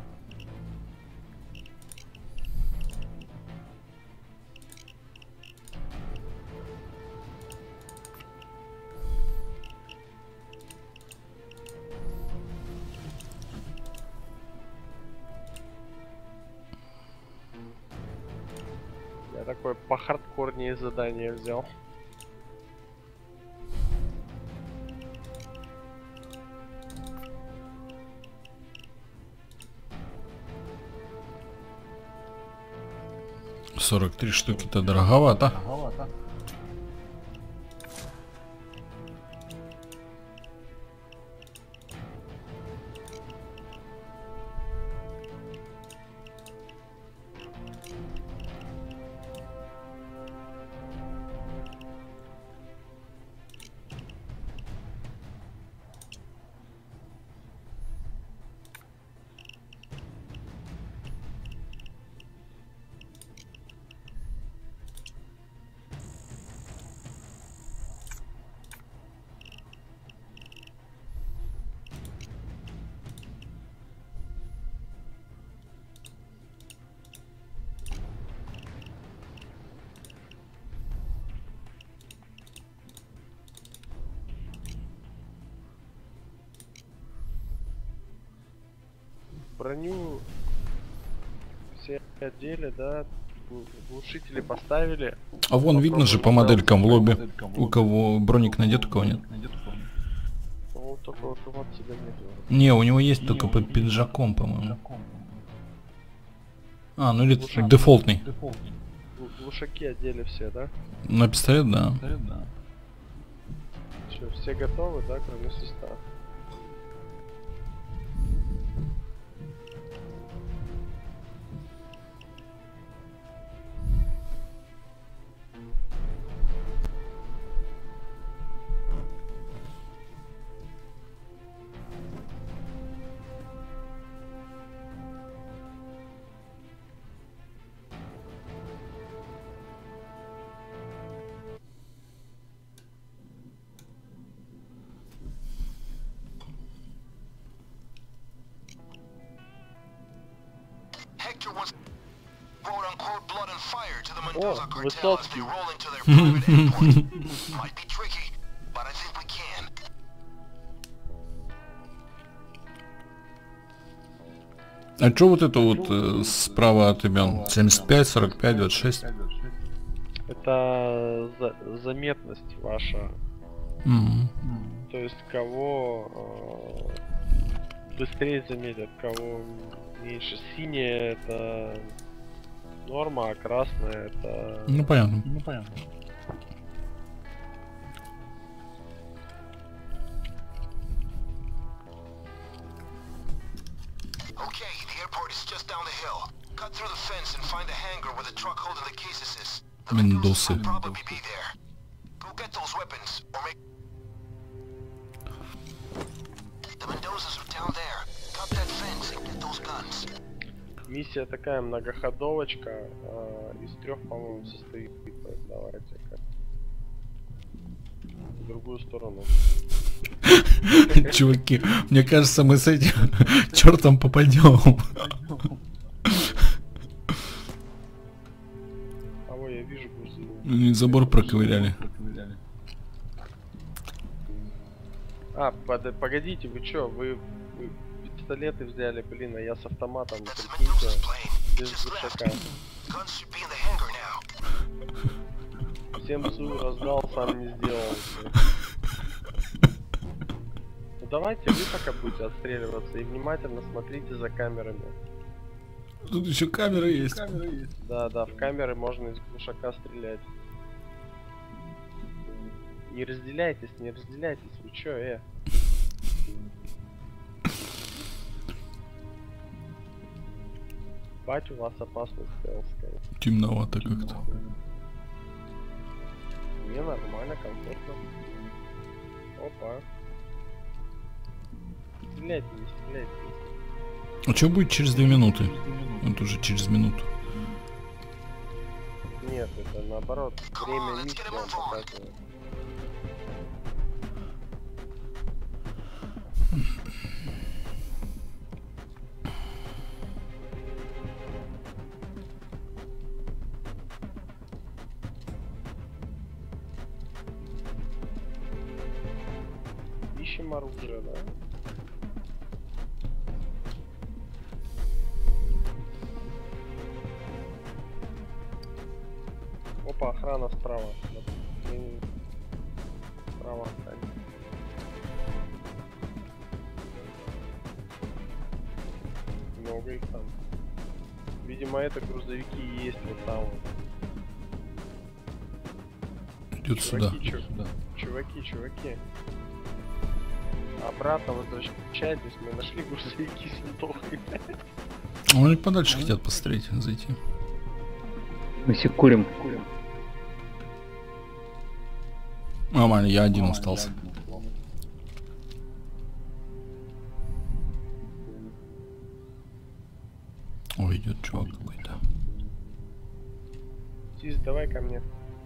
Я такое по хардкорнее задание взял. сорок три штуки-то дороговато. Броню все одели, да, глушители поставили. А вон видно же по моделькам в лобби, у кого броник надет, у кого нет. Ну, только вот вот тебя нет. Не, у него есть только под пиджаком, по-моему. А, ну или дефолтный. Глушаки одели все, да? На пистолет, да. Что, все готовы, да, кроме состава? Hector wants quote-unquote blood and fire to the О, Mendoza cartel as Высоцкий. they roll into their private airport. Might be tricky, but I think we can. А чё вот это вот э, справа от имен? семьдесят пять, сорок пять, двадцать шесть. Это за- заметность ваша. Мгм. То есть кого э, быстрее заметят, кого меньше. Синяя это норма, а красная это... Ну понятно. Okay, the airport is just down the hill. Cut through the fence and find a hangar with a truck holding the cases is. The Мендосы. will probably be there. Go get those weapons, or make... The Mendozas are down there. Cut that fence and get those guns. Миссия такая многоходовочка, э, из трех, по-моему, состоит. Давайте-ка. В другую сторону. Чуваки, мне кажется, мы с этим чертом попадем. А ой, я вижу грузы. И забор проковыряли. А, под- погодите, вы чё, вы, вы пистолеты взяли, блин, а я с автоматом, That's the прикиньте, Mendoza's plane. без Just left. глушака. Guns should be in the hangar now. Всем псу раздал, сам не сделал. Ну давайте вы пока будете отстреливаться и внимательно смотрите за камерами. Тут еще камера есть. Да, да, в камеры можно из глушака стрелять. Не разделяйтесь, не разделяйтесь, вы чё, э? Бать, у вас опасность стелская. Темновато как-то. Не, нормально, комфортно. Опа. Стреляйте, не стреляйте. А что будет через две минуты? Вот уже через минуту. Нет, это наоборот, время миссии он показывает. ищем оружие, да? Опа, охрана справа. Справа охрана. Много их там. Видимо, это грузовики и есть вот там вот. Идет сюда. Чуваки, чу- чуваки, чуваки. Обратно возвращайтесь, мы нашли грузовики с винтовкой. Они подальше хотят посмотреть, зайти. Мы все курим. Нормально, я один остался. Ой, идет чувак какой-то. Тис, давай ко мне.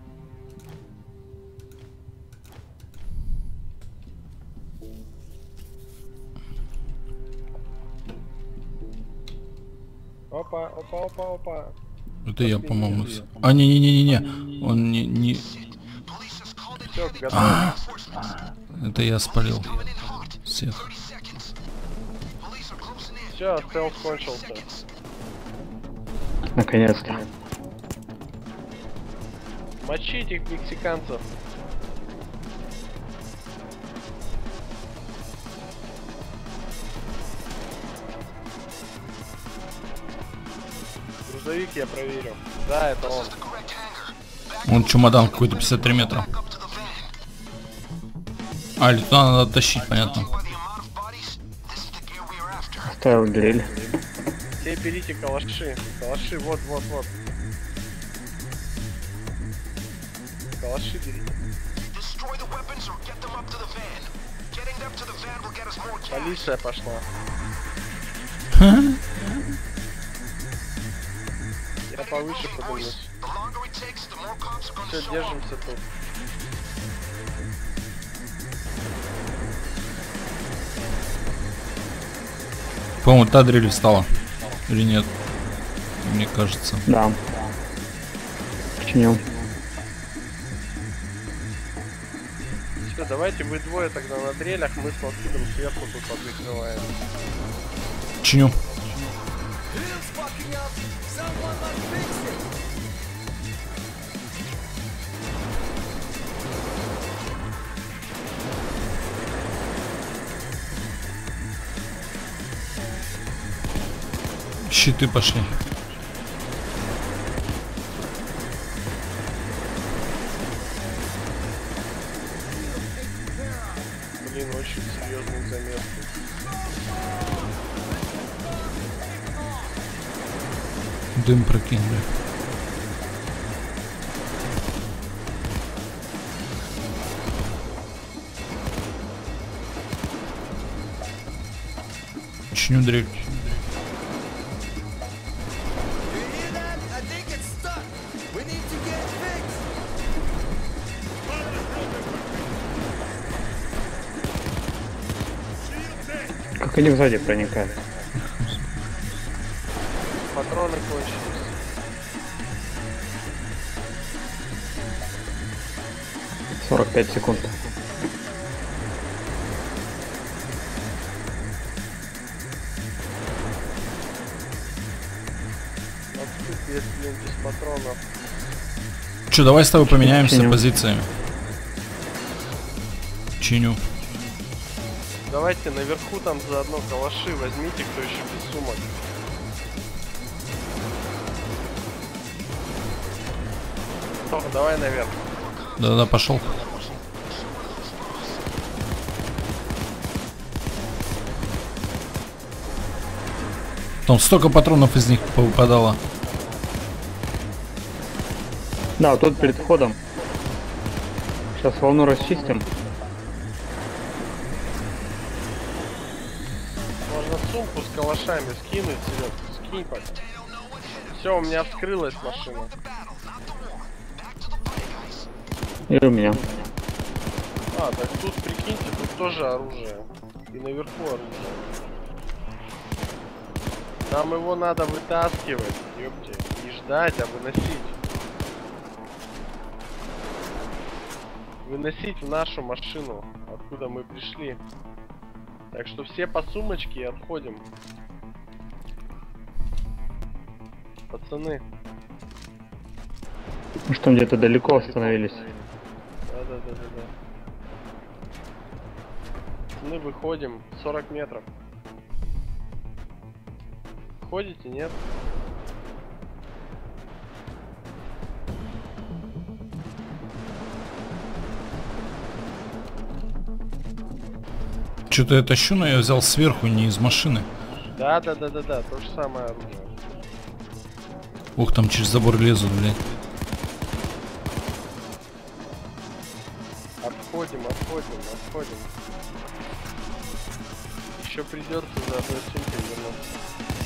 Опа, опа, опа, опа. Это я, по-моему. С... А, не-не-не-не-не. Он не... не... Все, готов. А, это я спалил всех. Все, стелс кончился. Наконец-то. Мочите их, мексиканцев. Грузовик я проверю. Да, это он. Вон чемодан какой-то пятьдесят три метра. А, или туда надо тащить, понятно. Оставил дрель. Все берите калаши. Калаши, вот, вот, вот. Калаши берите. Полиция пошла. Я повыше подымусь. Все, держимся тут. По-моему, та дрель встала. Или нет? Мне кажется. Да. Починил. Все, давайте вы двое тогда на дрелях, мы с Лакидом сверху тут подвыкрываем. Чиню. Щиты пошли. Блин, очень серьезный замес. Дым прокинули. Чиню дрель. Как они сзади проникают. Патроны кончились. сорок пять секунд. Отступит, блин, без патронов. Че, давай с тобой поменяемся Чиню. позициями. Чиню. Давайте наверху там заодно калаши возьмите, кто еще без сумок. О, давай наверх. Да-да, пошел. Там столько патронов из них повыпадало. Да, вот тут перед входом. Сейчас волну расчистим. Можно сумку с калашами скинуть, Серег, скинь пока. Все, у меня вскрылась машина. И у меня. А, так тут прикиньте, тут тоже оружие. И наверху оружие. Нам его надо вытаскивать, ёпте. Не ждать, а выносить. выносить в нашу машину, откуда мы пришли. Так что все по сумочке и отходим. Пацаны. Мы что, где-то далеко остановились? Да-да-да-да-да. Мы выходим сорок метров. Ходите, нет? Что-то я тащу, но я взял сверху, не из машины. Да-да-да-да-да, то же самое оружие. Ух, там через забор лезут, блядь. Отходим, отходим, отходим. Еще придется за одной сумкой вернуться.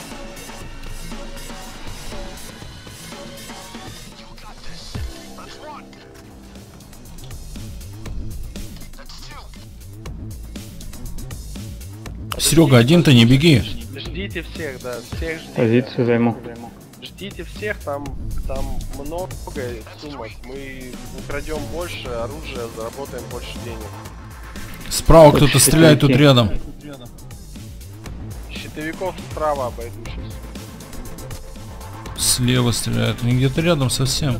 Серега, один-то не беги. Ждите всех, да, всех ждите. Позицию займу. Ждите всех, там, там много сумок. Мы украдем больше оружия, заработаем больше денег. Справа кто-то стреляет тут рядом. Щитовиков справа обойду сейчас. Слева стреляют. Они где-то рядом совсем.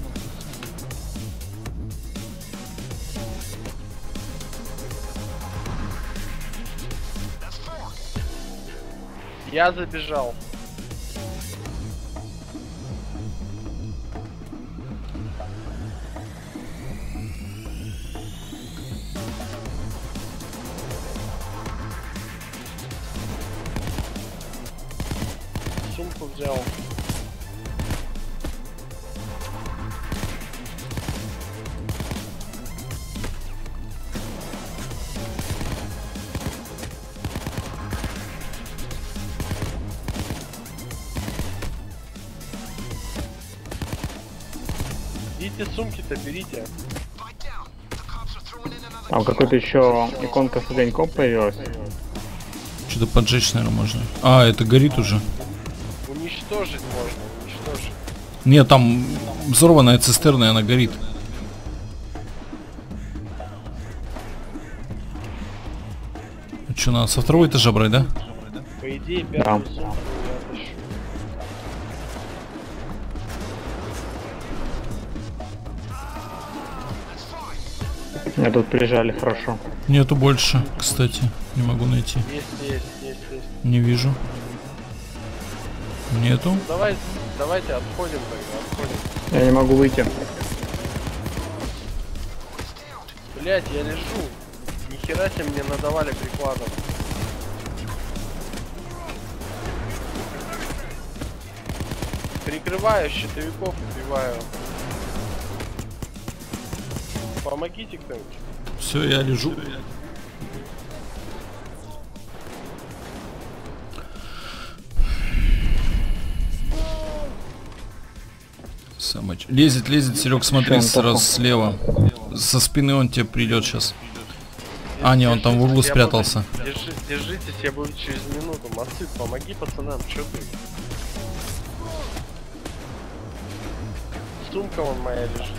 Я забежал. Сумку взял. Идите сумки-то берите. Там какой-то еще иконка с огоньком появилась. Что-то поджечь, наверное, можно. А, это горит уже. Уничтожить можно, уничтожить. Нет, там взорванная цистерна, и она горит. Что, надо со второго этажа брать, да? По идее, пятую Да. сумку я тащу. Меня тут прижали хорошо. Нету больше, кстати. Не могу найти. Есть, есть, есть, есть. Не вижу. Нету. Давай, давайте отходим тогда, отходим. Я не могу выйти. Блять, я лежу. Нихера себе мне надавали прикладом. Прикрываю, щитовиков убиваю. Помогите кто-нибудь. Все, я лежу. Самоч... Лезет, лезет, Серег, смотри, Всё, он сразу топал. слева. Со спины он тебе придет сейчас. А, не, он там в углу Я спрятался. буду- Держи, держитесь, я буду через минуту. Мацит, помоги пацанам, чё ты? Сумка вон моя лежит.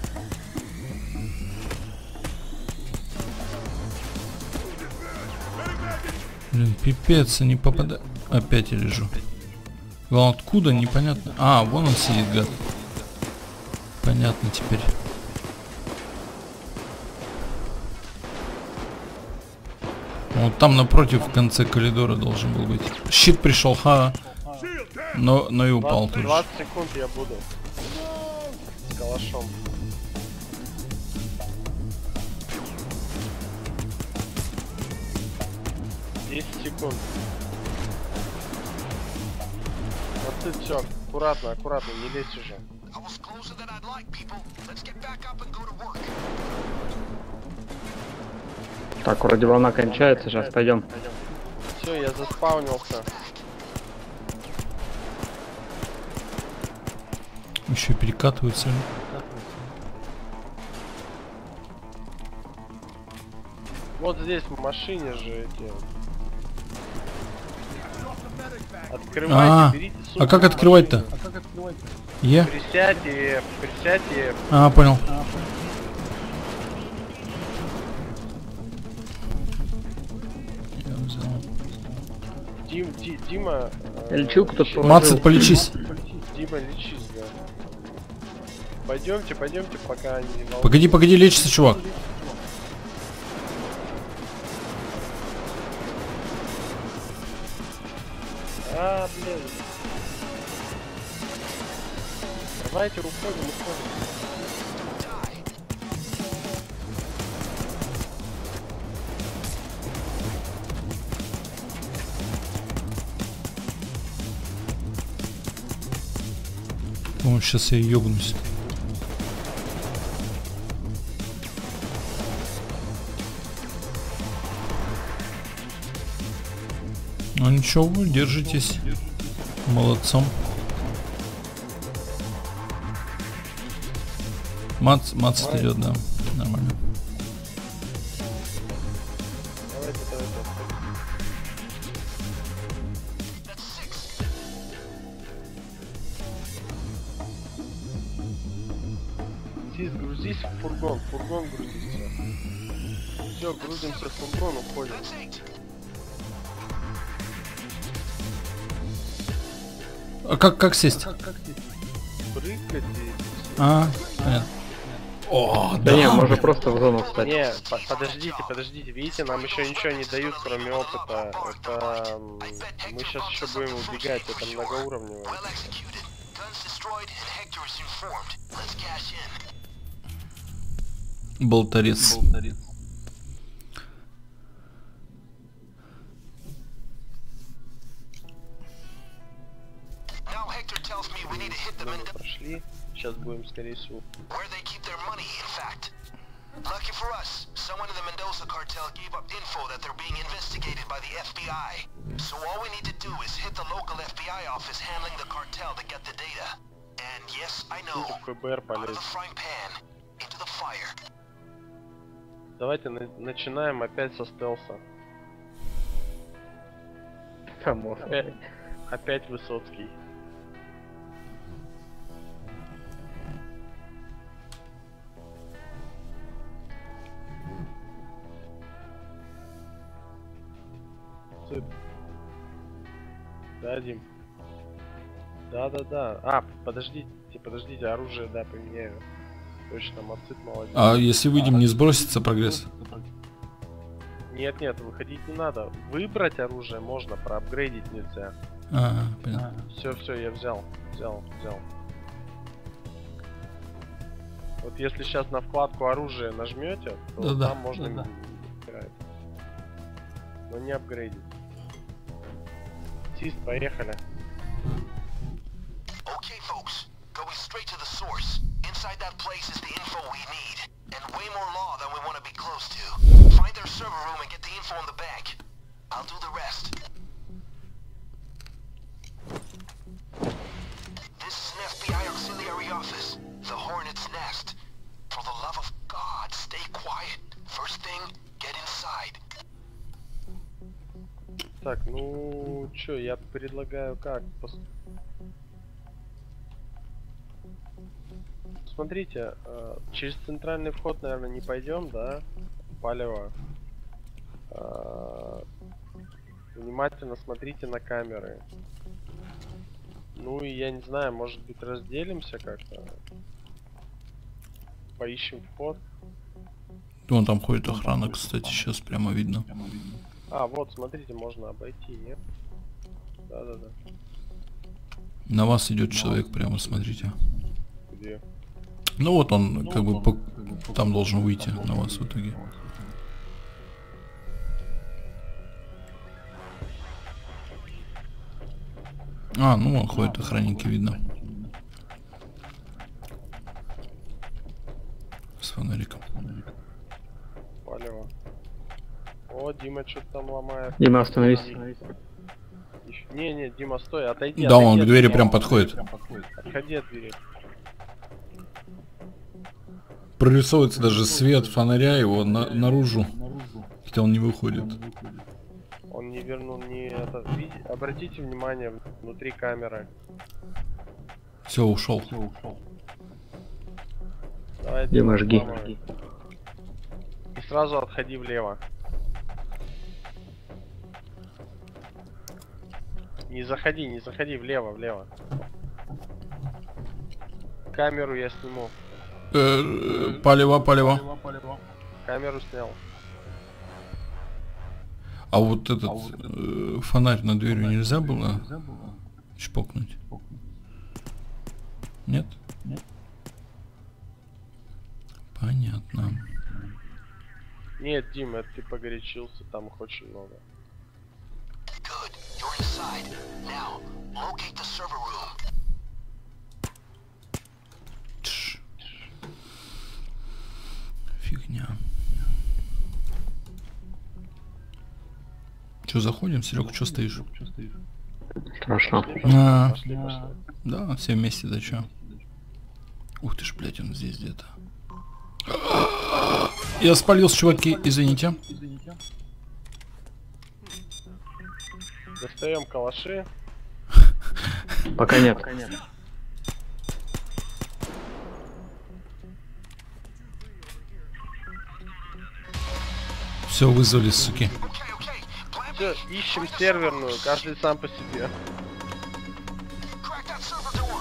Блин, пипец, не попадает. Опять я лежу. Главное, откуда, непонятно. А, вон он сидит, гад. Понятно теперь. Вот там напротив, в конце коридора должен был быть. Щит пришел, ха. Но, но и упал двадцать, тут же. двадцать секунд я буду. С калашом. десять секунд. Мацит, все, аккуратно, аккуратно, не лезь уже. I was closer than I'd like, people. Let's get back up and go to work. Так, вроде волна кончается, сейчас пойдем. Все, я заспаунился. Еще перекатываются. Вот здесь в машине же эти. Открывайте, А, берите сумку. а как в открывать-то? машине. Е? Присядьте, присядьте. А, понял. Дим, Ди, Дима... Я лечилку тут положил. Мацет, полечись. Дима, лечись, да. Пойдемте, пойдемте, пока они не волнуются. Погоди, погоди, лечится, чувак. А, блин. Давайте уходим, уходим. О, сейчас я ёбнусь. Ну ничего, вы держитесь. Молодцом. Мац, мац идет, да. Нормально. Давайте, давайте. Здесь грузись в фургон, фургон грузится. Все, грузимся в фургон, уходим. А как, как сесть? Прыгать и... А, понятно. О, Да не, да. можно просто в зону встать. Не, по- подождите, подождите, видите, нам еще ничего не дают, кроме опыта. Это... м, мы сейчас еще будем убегать, это многоуровневое. Well executed. Guns destroyed and Hector is informed. Let's cash in. Болторез. Now Hector tells me we need to hit them in Мы прошли, сейчас будем, скорее всего. where they keep their money, in fact. Lucky for us, someone in the Mendoza cartel gave up info that they're being investigated by the F B I. So all we need to do is hit the local F B I office handling the cartel to get the data. And yes, I know, В ФБР out of полез. the frying pan, into the fire. Давайте на- начинаем опять со стелса. Само собой. Опять, опять Высоцкий. Цып. Да, Дим. Да-да-да. А, подождите, подождите, оружие, да, поменяю. Точно, Мацит молодец. А если выйдем, не сбросится прогресс? Нет, нет, выходить не надо. Выбрать оружие можно, проапгрейдить нельзя. А, понятно. Все, все, я взял, взял, взял. Вот если сейчас на вкладку оружие нажмете, то Да-да, там можно да-да. играть. Но не апгрейдить. Сист, поехали. Okay, folks, going straight to the source. Inside that place is the info we need, and way more law than we want to be close to. Find their server room and get the info on the bank. I'll do the rest. This is an F B I auxiliary office, the Hornet's Nest. For the love of God, stay quiet. First thing, get inside. Так, ну чё, я предлагаю как? Пос- Смотрите, э, через центральный вход, наверное, не пойдем, да? Палево. Э, Внимательно смотрите на камеры. Ну и я не знаю, может быть разделимся как-то. Поищем вход. Вон там ходит охрана, кстати, сейчас прямо видно. А, вот, смотрите, можно обойти, нет? Да-да-да. На вас идет человек, прямо смотрите. Где? Ну вот он, как бы, по- там должен выйти на вас в итоге. А, ну вон ходят охранники, видно. С фонариком. Палево. О, Дима что-то там ломает. Дима, остановись. Ещё- Не, не, Дима, стой, отойди. Да, отойди он к от двери двери. прям подходит. Отходи от двери. Прорисовывается даже свет фонаря его на- наружу. Хотя он не выходит. Он не вернул, не это. Види- обратите внимание, внутри камеры. Все, ушел. Давай, Дима, жги. взламывай. И сразу отходи влево. Не заходи, не заходи, влево, влево. Камеру я сниму. Э, Палево, палево. Камеру снял. А вот этот э, фонарь над дверью нельзя было чпокнуть? Нет? Понятно. Нет, Дим, это ты погорячился, там их очень много. Good. You're inside. Now, locate the server room. Тш. Фигня. Че, заходим? Серега, что стоишь? Хорошо. А, Пошли, пошли. да, все вместе, да чё? Ух ты ж, блядь, он здесь где-то. Я спалился, чуваки, извините. Достаем калаши. Пока нет. Все, вызвали, суки. Okay, okay. Plan Все, ищем серверную, каждый сам по себе. crack that server door.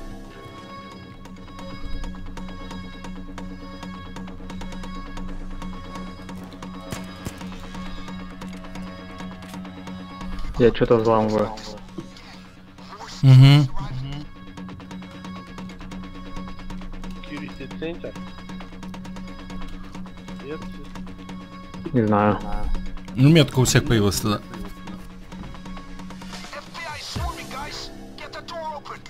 Я что-то взламываю. Угу. Security центр. Нет, Не знаю. Ну, метка у всех появилась тогда. эф би ай swarming, guys. Get the door open.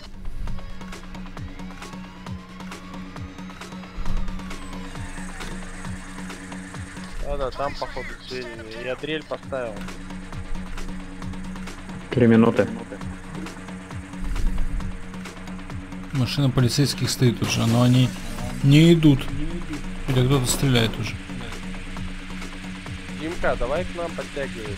да-да, там походу сведения. Я дрель поставил. Три минуты. Машина полицейских стоит уже, но они не идут. Или кто-то стреляет уже. Димка, давай к нам подтягивайся.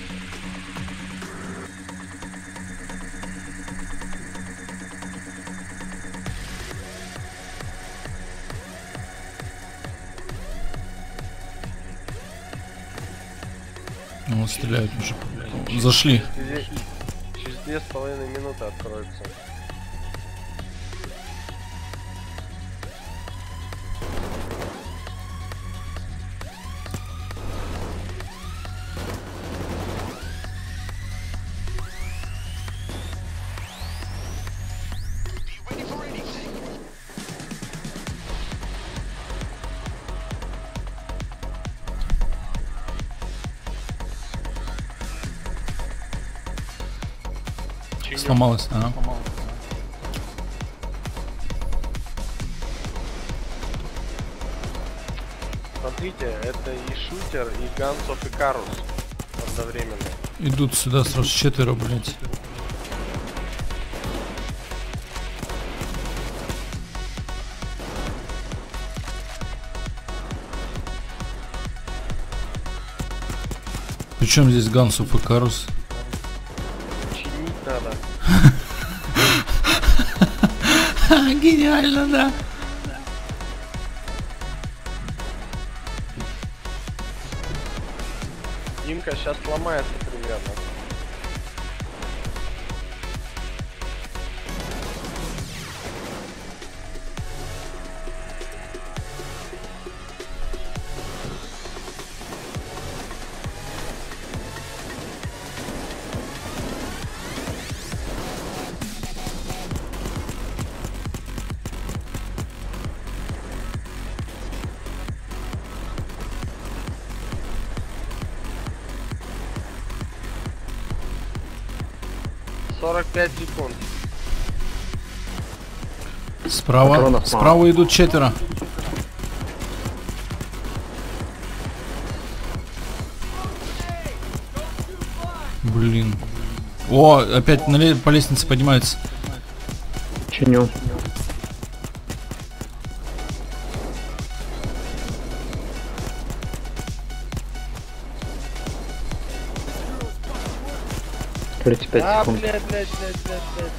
Вот стреляют уже. Зашли. Через, через две с половиной минуты откроется. Be ready for anything. Сломалась, ага. Смотрите, это и шутер, и Guns of Icarus одновременно. Идут сюда сразу четверо, блядь. Причем здесь Guns of Icarus? Чинить надо. Гениально, да. Димка сейчас сломается примерно. сорок пять секунд. Справа, Патронов мало. справа идут четверо. Блин. О, опять на ле- по лестнице поднимаются. Чиню. тридцать пять А, секунд. блядь, блядь, блядь, блядь, блядь.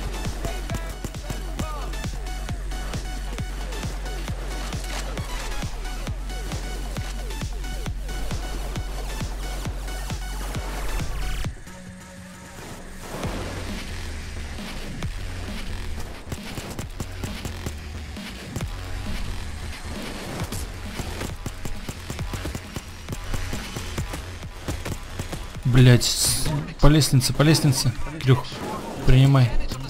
Блять, по лестнице, по лестнице. Кирюх, принимай.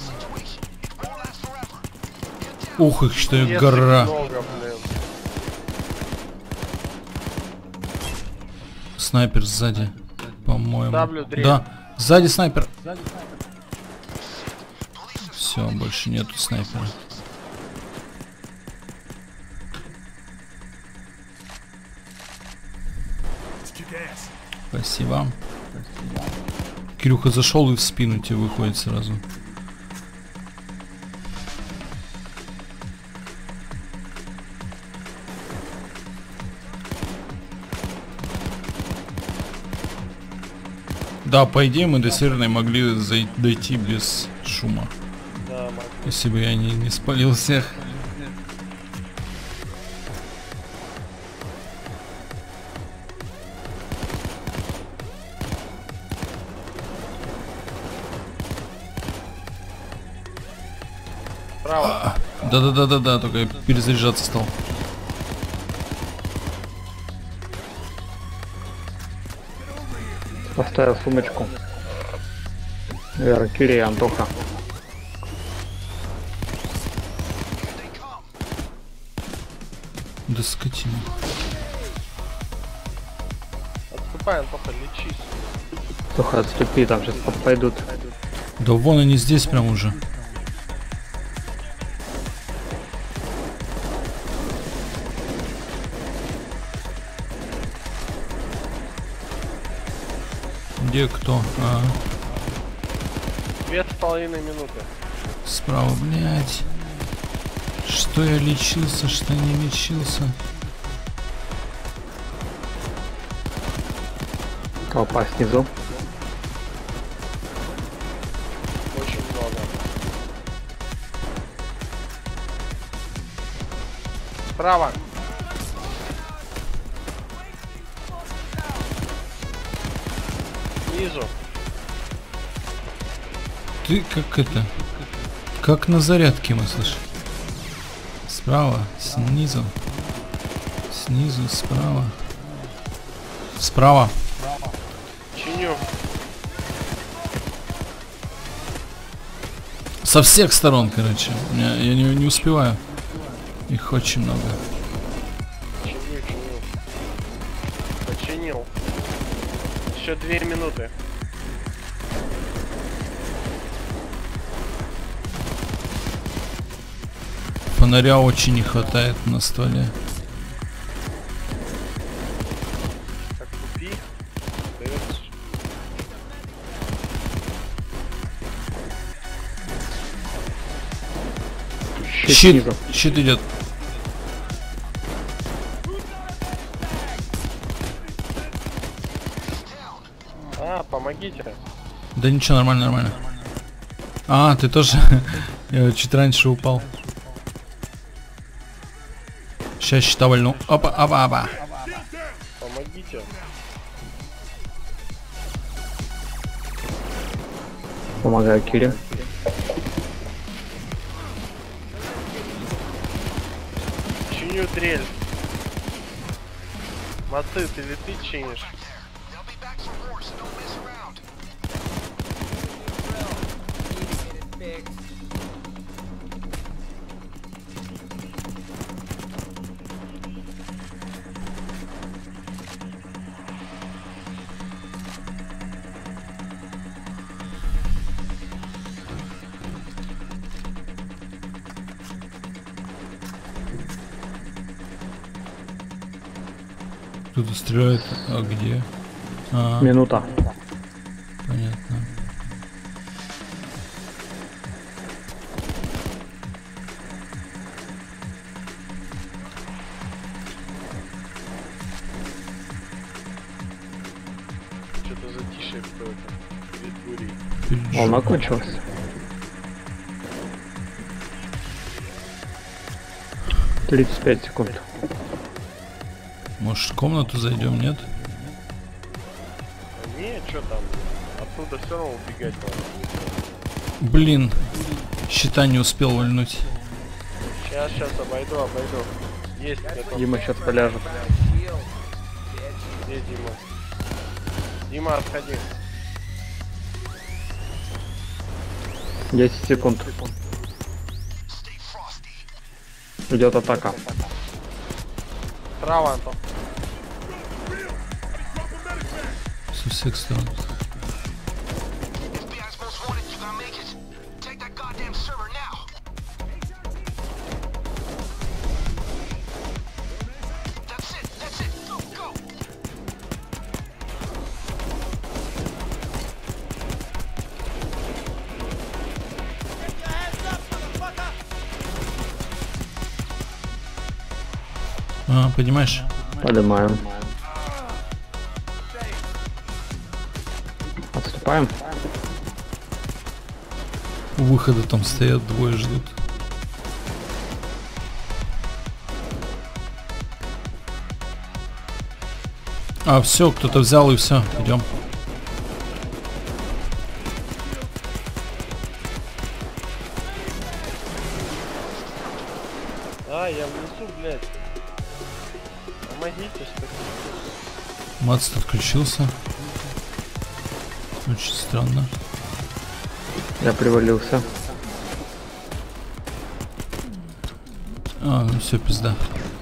Ух, их что Если гора. много, блин. Снайпер сзади, по-моему. Ставлю дрель. Да, сзади снайпер. Все, больше нету снайпера. Спасибо. Кирюха зашел и в спину тебе выходит сразу. Да, по идее мы до Северной могли зай- дойти без шума. Да, могу. Если бы я не, не спалил всех. Право. Да-да-да-да-да, только я перезаряжаться стал. Поставил сумочку. Вера, Кири и Антоха. Да скотина. Отступай, Антоха, лечись. Тоха, отступи, там сейчас пойдут. Да вон они здесь прям уже. Где кто? А, Две с половиной минуты. справа, блядь. Что я лечился, что не лечился. Толпа снизу. Очень много. Справа. Снизу. Ты как это? Как на зарядке мы слышим. Справа, снизу. Снизу, справа. Справа. Чиню. Со всех сторон, короче. У меня- я не, не успеваю. Их очень много. Чиню, чиню. Починил. Еще две минуты. Фонаря очень не хватает на стволе. Так, купи. Остается. Щит Щит, снизу. щит идет. А, помогите. Да ничего, нормально, нормально. А, ты тоже? Я чуть раньше упал. Сейчас щита вальну. Опа, опа, опа. Помогите. Помогаю Кире. Чиню дрель. Маты, ты ли ты чинишь? They'll be back for more, so don't mess around. Кто-то стреляет. А где? А, Минута. понятно. Что-то затишье какое-то. Перед бурей. Перед Волна жопой. кончилась. тридцать пять секунд. Может, в комнату зайдем, нет? А не, что там? Оттуда все равно убегать надо. Блин, щита не успел вальнуть. Сейчас, сейчас обойду, обойду. Есть, готов. Дима сейчас поляжет. Где Дима? Дима, отходи. десять секунд. Идет атака. Справа, Антон. Со всех сторон. F B I's most wanted, you gotta make it. Take that goddamn server now. That's it, that's it, go, go. А, понимаешь? Поднимаем. Отступаем. У выхода там стоят, двое ждут. А, все, кто-то взял и все, идем. А, я внесу, блядь. Помогите, что ли. Мац отключился. Очень странно. Я привалился. А, ну все, пизда.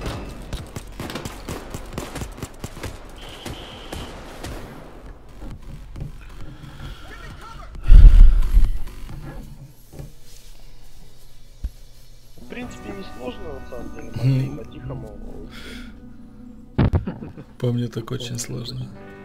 В принципе, не сложно, на самом деле. Могли по-тихому. По мне так очень сложно.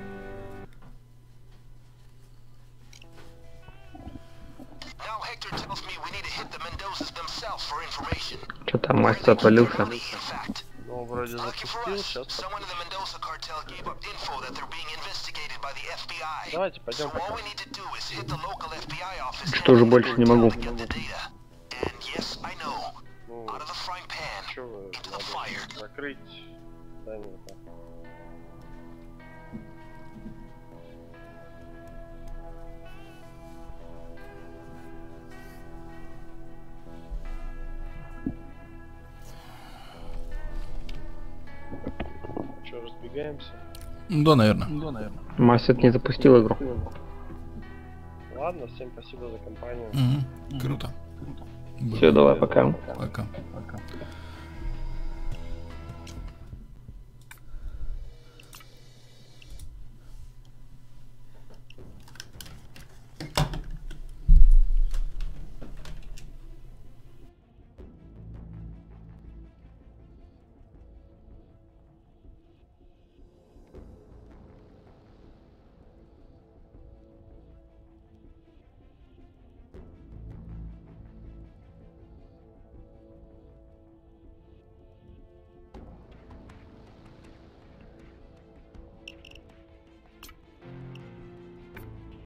Now Hector tells me we need to hit the Mendozas themselves for information. Что там, мастер отвалился? Money, in fact. Ну, вроде Lucky for запустил, us, сейчас. someone in the Mendoza cartel gave up info that they're being investigated by the F B I. Давайте пойдем So пока. all we need to do is hit the local F B I office Что же handling the больше не cartel могу? to get the data. And yes, I know, Ну, out of the frying pan что вы, into the надо fire. закрыть здание там. Что, разбегаемся? Ну да, наверное. Мастер не запустил игру. Ладно, всем спасибо за компанию. Мгм. Круто. Все, давай, пока. Пока.